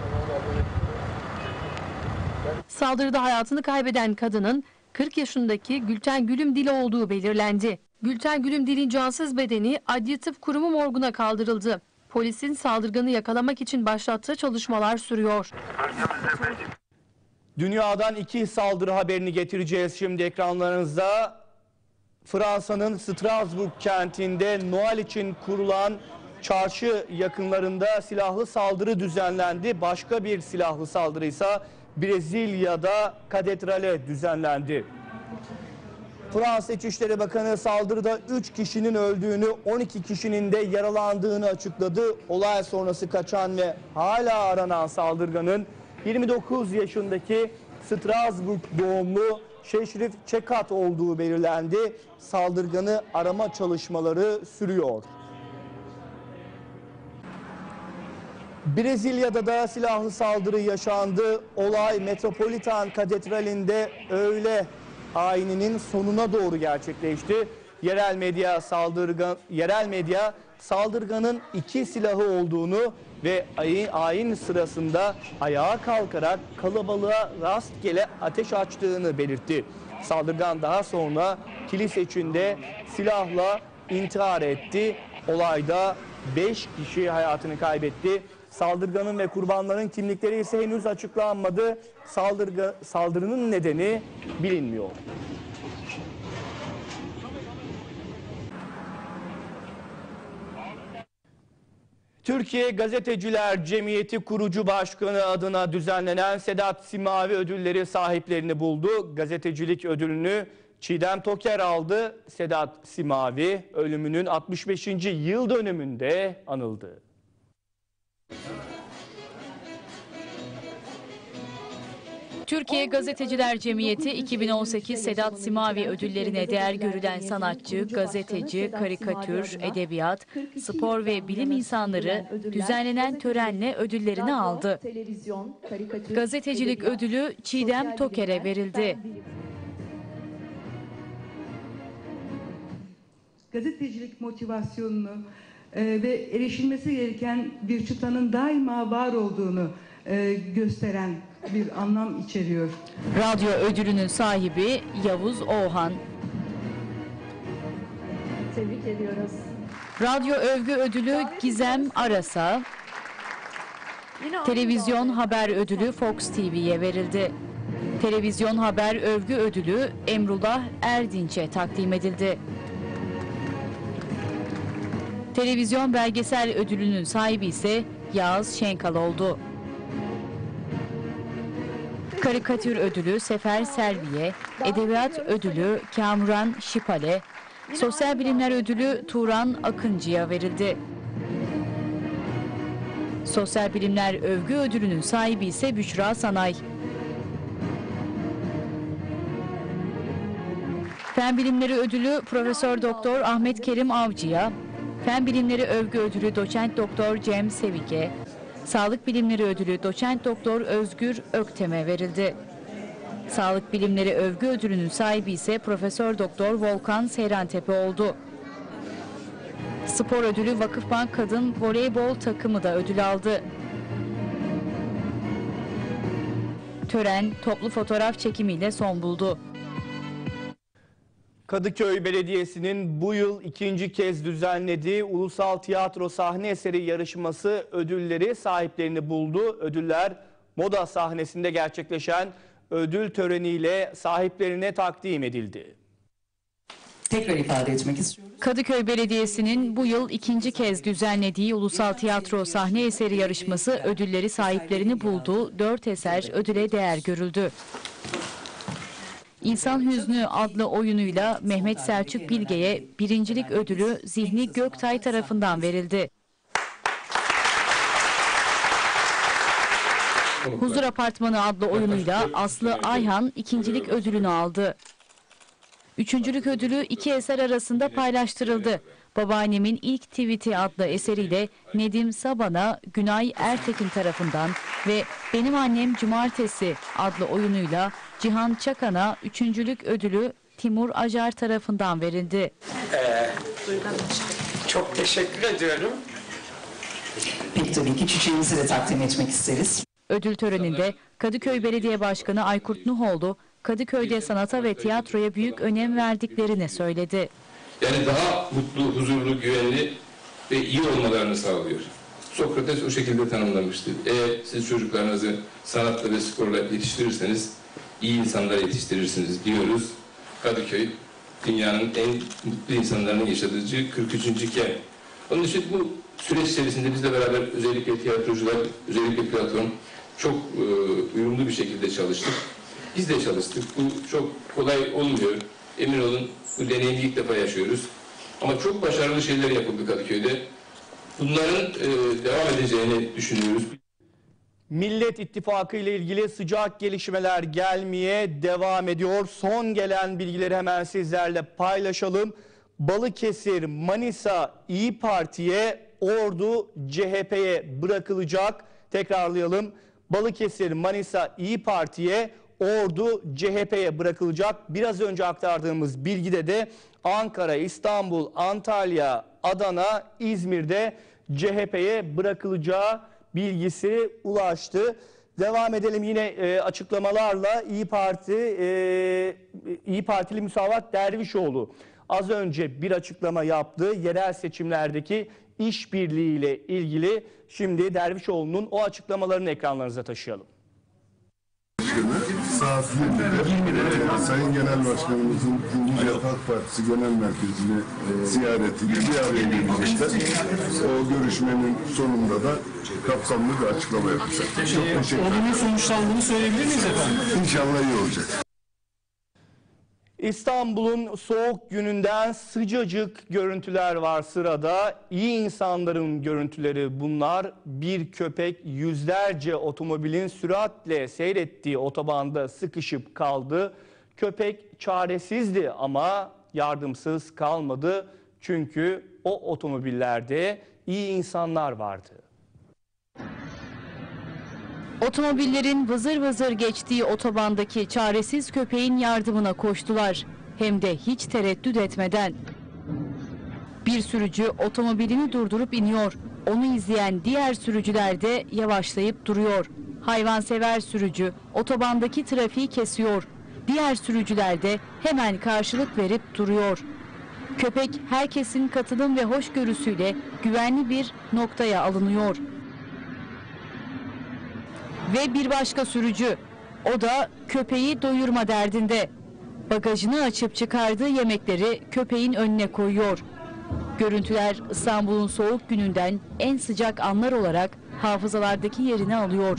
Saldırıda hayatını kaybeden kadının kırk yaşındaki Gülten Gülümdil olduğu belirlendi. Gülten Gülümdil'in cansız bedeni Adli Tıp Kurumu morguna kaldırıldı. Polisin saldırganı yakalamak için başlattığı çalışmalar sürüyor. Dünyadan iki saldırı haberini getireceğiz şimdi ekranlarınızda. Fransa'nın Strasbourg kentinde Noel için kurulan çarşı yakınlarında silahlı saldırı düzenlendi. Başka bir silahlı saldırı ise Brezilya'da katedrale düzenlendi. Fransa İçişleri Bakanı saldırıda üç kişinin öldüğünü, on iki kişinin de yaralandığını açıkladı. Olay sonrası kaçan ve hala aranan saldırganın yirmi dokuz yaşındaki Strasbourg doğumlu Şeşrif Çekat olduğu belirlendi. Saldırganı arama çalışmaları sürüyor. Brezilya'da da silahlı saldırı yaşandı. Olay Metropolitan Katedrali'nde öğle ayininin sonuna doğru gerçekleşti. Yerel medya saldırgan yerel medya saldırganın iki silahı olduğunu ve ayin, ayin sırasında ayağa kalkarak kalabalığa rastgele ateş açtığını belirtti. Saldırgan daha sonra kilise içinde silahla intihar etti. Olayda beş kişi hayatını kaybetti. Saldırganın ve kurbanların kimlikleri ise henüz açıklanmadı. Saldırga, saldırının nedeni bilinmiyor. Türkiye Gazeteciler Cemiyeti Kurucu Başkanı adına düzenlenen Sedat Simavi ödülleri sahiplerini buldu. Gazetecilik ödülünü Çiğdem Toker aldı. Sedat Simavi ölümünün altmış beşinci yıl dönümünde anıldı. Türkiye Gazeteciler Cemiyeti iki bin on sekiz Sedat Simavi ödüllerine değer görülen sanatçı, gazeteci, karikatür, edebiyat, spor ve bilim insanları düzenlenen törenle ödüllerini aldı. Gazetecilik ödülü Çiğdem Toker'e verildi. Gazetecilik motivasyonunu e, ve erişilmesi gereken bir çıtanın daima var olduğunu e, gösteren bir anlam içeriyor. Radyo ödülünün sahibi Yavuz Oğhan. Tebrik ediyoruz. Radyo övgü ödülü Gizem Aras'a. Televizyon haber ödülü Fox T V'ye verildi. Televizyon haber övgü ödülü Emrullah Erdinç'e takdim edildi. Televizyon belgesel ödülünün sahibi ise Yağız Şenkal oldu. Karikatür ödülü Sefer Selvi'ye, edebiyat ödülü Kamuran Şipal'e, sosyal bilimler ödülü Turan Akıncı'ya verildi. Sosyal bilimler övgü ödülünün sahibi ise Büşra Sanay. Fen bilimleri ödülü Profesör Doktor Ahmet Kerim Avcı'ya, Fen bilimleri övgü ödülü Doçent Doktor Cem Sevik'e, Sağlık bilimleri ödülü Doçent Doktor Özgür Öktem'e verildi. Sağlık bilimleri övgü ödülünün sahibi ise Profesör Doktor Volkan Seyrantepe oldu. Spor ödülü Vakıfbank Kadın Voleybol takımı da ödül aldı. Tören toplu fotoğraf çekimiyle son buldu. Kadıköy Belediyesi'nin bu yıl ikinci kez düzenlediği Ulusal Tiyatro Sahne Eseri yarışması ödülleri sahiplerini buldu. Ödüller Moda sahnesinde gerçekleşen ödül töreniyle sahiplerine takdim edildi. Tekrar ifade etmek istiyorum. Kadıköy Belediyesi'nin bu yıl ikinci kez düzenlediği Ulusal Tiyatro Sahne Eseri yarışması ödülleri sahiplerini buldu. Dört eser ödüle değer görüldü. İnsan Hüznü adlı oyunuyla Mehmet Selçuk Bilge'ye birincilik ödülü Zihni Göktay tarafından verildi. Huzur Apartmanı adlı oyunuyla Aslı Ayhan ikincilik ödülünü aldı. Üçüncülük ödülü iki eser arasında paylaştırıldı. Babaannemin ilk tweet'i adlı eseriyle Nedim Saban'a Günay Ertekin tarafından ve Benim Annem Cumartesi adlı oyunuyla Cihan Çakan'a üçüncülük ödülü Timur Acar tarafından verildi. Ee, çok teşekkür ediyorum. Peki tabii ki çiçeğimizi de takdim etmek isteriz. Ödül töreninde Kadıköy Belediye Başkanı Aykurt Nuhoğlu, Kadıköy'de sanata ve tiyatroya büyük önem verdiklerini söyledi. Yani daha mutlu, huzurlu, güvenli ve iyi olmalarını sağlıyor. Sokrates o şekilde tanımlamıştı. Eğer siz çocuklarınızı sanatla ve sporla yetiştirirseniz iyi insanlar yetiştirirsiniz diyoruz. Kadıköy dünyanın en mutlu insanların yaşadığı kırk üçüncü kent. Onun için bu süreç içerisinde bizle beraber özellikle tiyatrocular, özellikle platform çok e, uyumlu bir şekilde çalıştık. Biz de çalıştık. Bu çok kolay olmuyor. Emin olun bu deneyimi ilk defa yaşıyoruz. Ama çok başarılı şeyler yapıldı Kadıköy'de. Bunların e, devam edeceğini düşünüyoruz. Millet İttifakı ile ilgili sıcak gelişmeler gelmeye devam ediyor. Son gelen bilgileri hemen sizlerle paylaşalım. Balıkesir, Manisa İyi Parti'ye, Ordu C H P'ye bırakılacak. Tekrarlayalım. Balıkesir, Manisa İyi Parti'ye, Ordu C H P'ye bırakılacak. Biraz önce aktardığımız bilgide de Ankara, İstanbul, Antalya, Adana, İzmir'de C H P'ye bırakılacağı bilgisi ulaştı. Devam edelim yine e, açıklamalarla. İyi Parti, e, İyi Partili Müsavat Dervişoğlu az önce bir açıklama yaptı. Yerel seçimlerdeki işbirliği ile ilgili. Şimdi Dervişoğlu'nun o açıklamalarını ekranlarınıza taşıyalım. Saat yirmide Sayın Genel Başkanımızın Cumhuriyet Halk Partisi Genel Merkezi'ni e, ziyaretiyle bir araya gelecekler. O görüşmenin sonunda da kapsamlı bir açıklama yapacak. Çok teşekkür ederim. Olumlu sonuçlandığını söyleyebilir miyiz efendim? İnşallah iyi olacak. İstanbul'un soğuk gününden sıcacık görüntüler var sırada. İyi insanların görüntüleri bunlar. Bir köpek yüzlerce otomobilin süratle seyrettiği otobanda sıkışıp kaldı. Köpek çaresizdi ama yardımsız kalmadı. Çünkü o otomobillerde iyi insanlar vardı. Otomobillerin vızır vızır geçtiği otobandaki çaresiz köpeğin yardımına koştular. Hem de hiç tereddüt etmeden. Bir sürücü otomobilini durdurup iniyor. Onu izleyen diğer sürücüler de yavaşlayıp duruyor. Hayvansever sürücü otobandaki trafiği kesiyor. Diğer sürücüler de hemen karşılık verip duruyor. Köpek herkesin katılım ve hoşgörüsüyle güvenli bir noktaya alınıyor. Ve bir başka sürücü, o da köpeği doyurma derdinde. Bagajını açıp çıkardığı yemekleri köpeğin önüne koyuyor. Görüntüler İstanbul'un soğuk gününden en sıcak anlar olarak hafızalardaki yerini alıyor.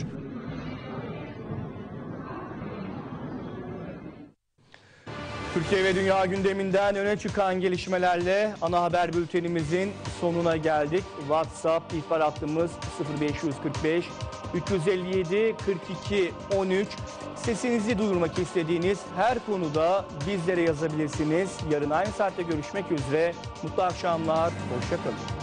Türkiye ve dünya gündeminden öne çıkan gelişmelerle ana haber bültenimizin sonuna geldik. WhatsApp ihbar hattımız sıfır beş kırk beş üç yüz elli yedi kırk iki on üç. Sesinizi duyurmak istediğiniz her konuda bizlere yazabilirsiniz. Yarın aynı saatte görüşmek üzere. Mutlu akşamlar, hoşça kalın.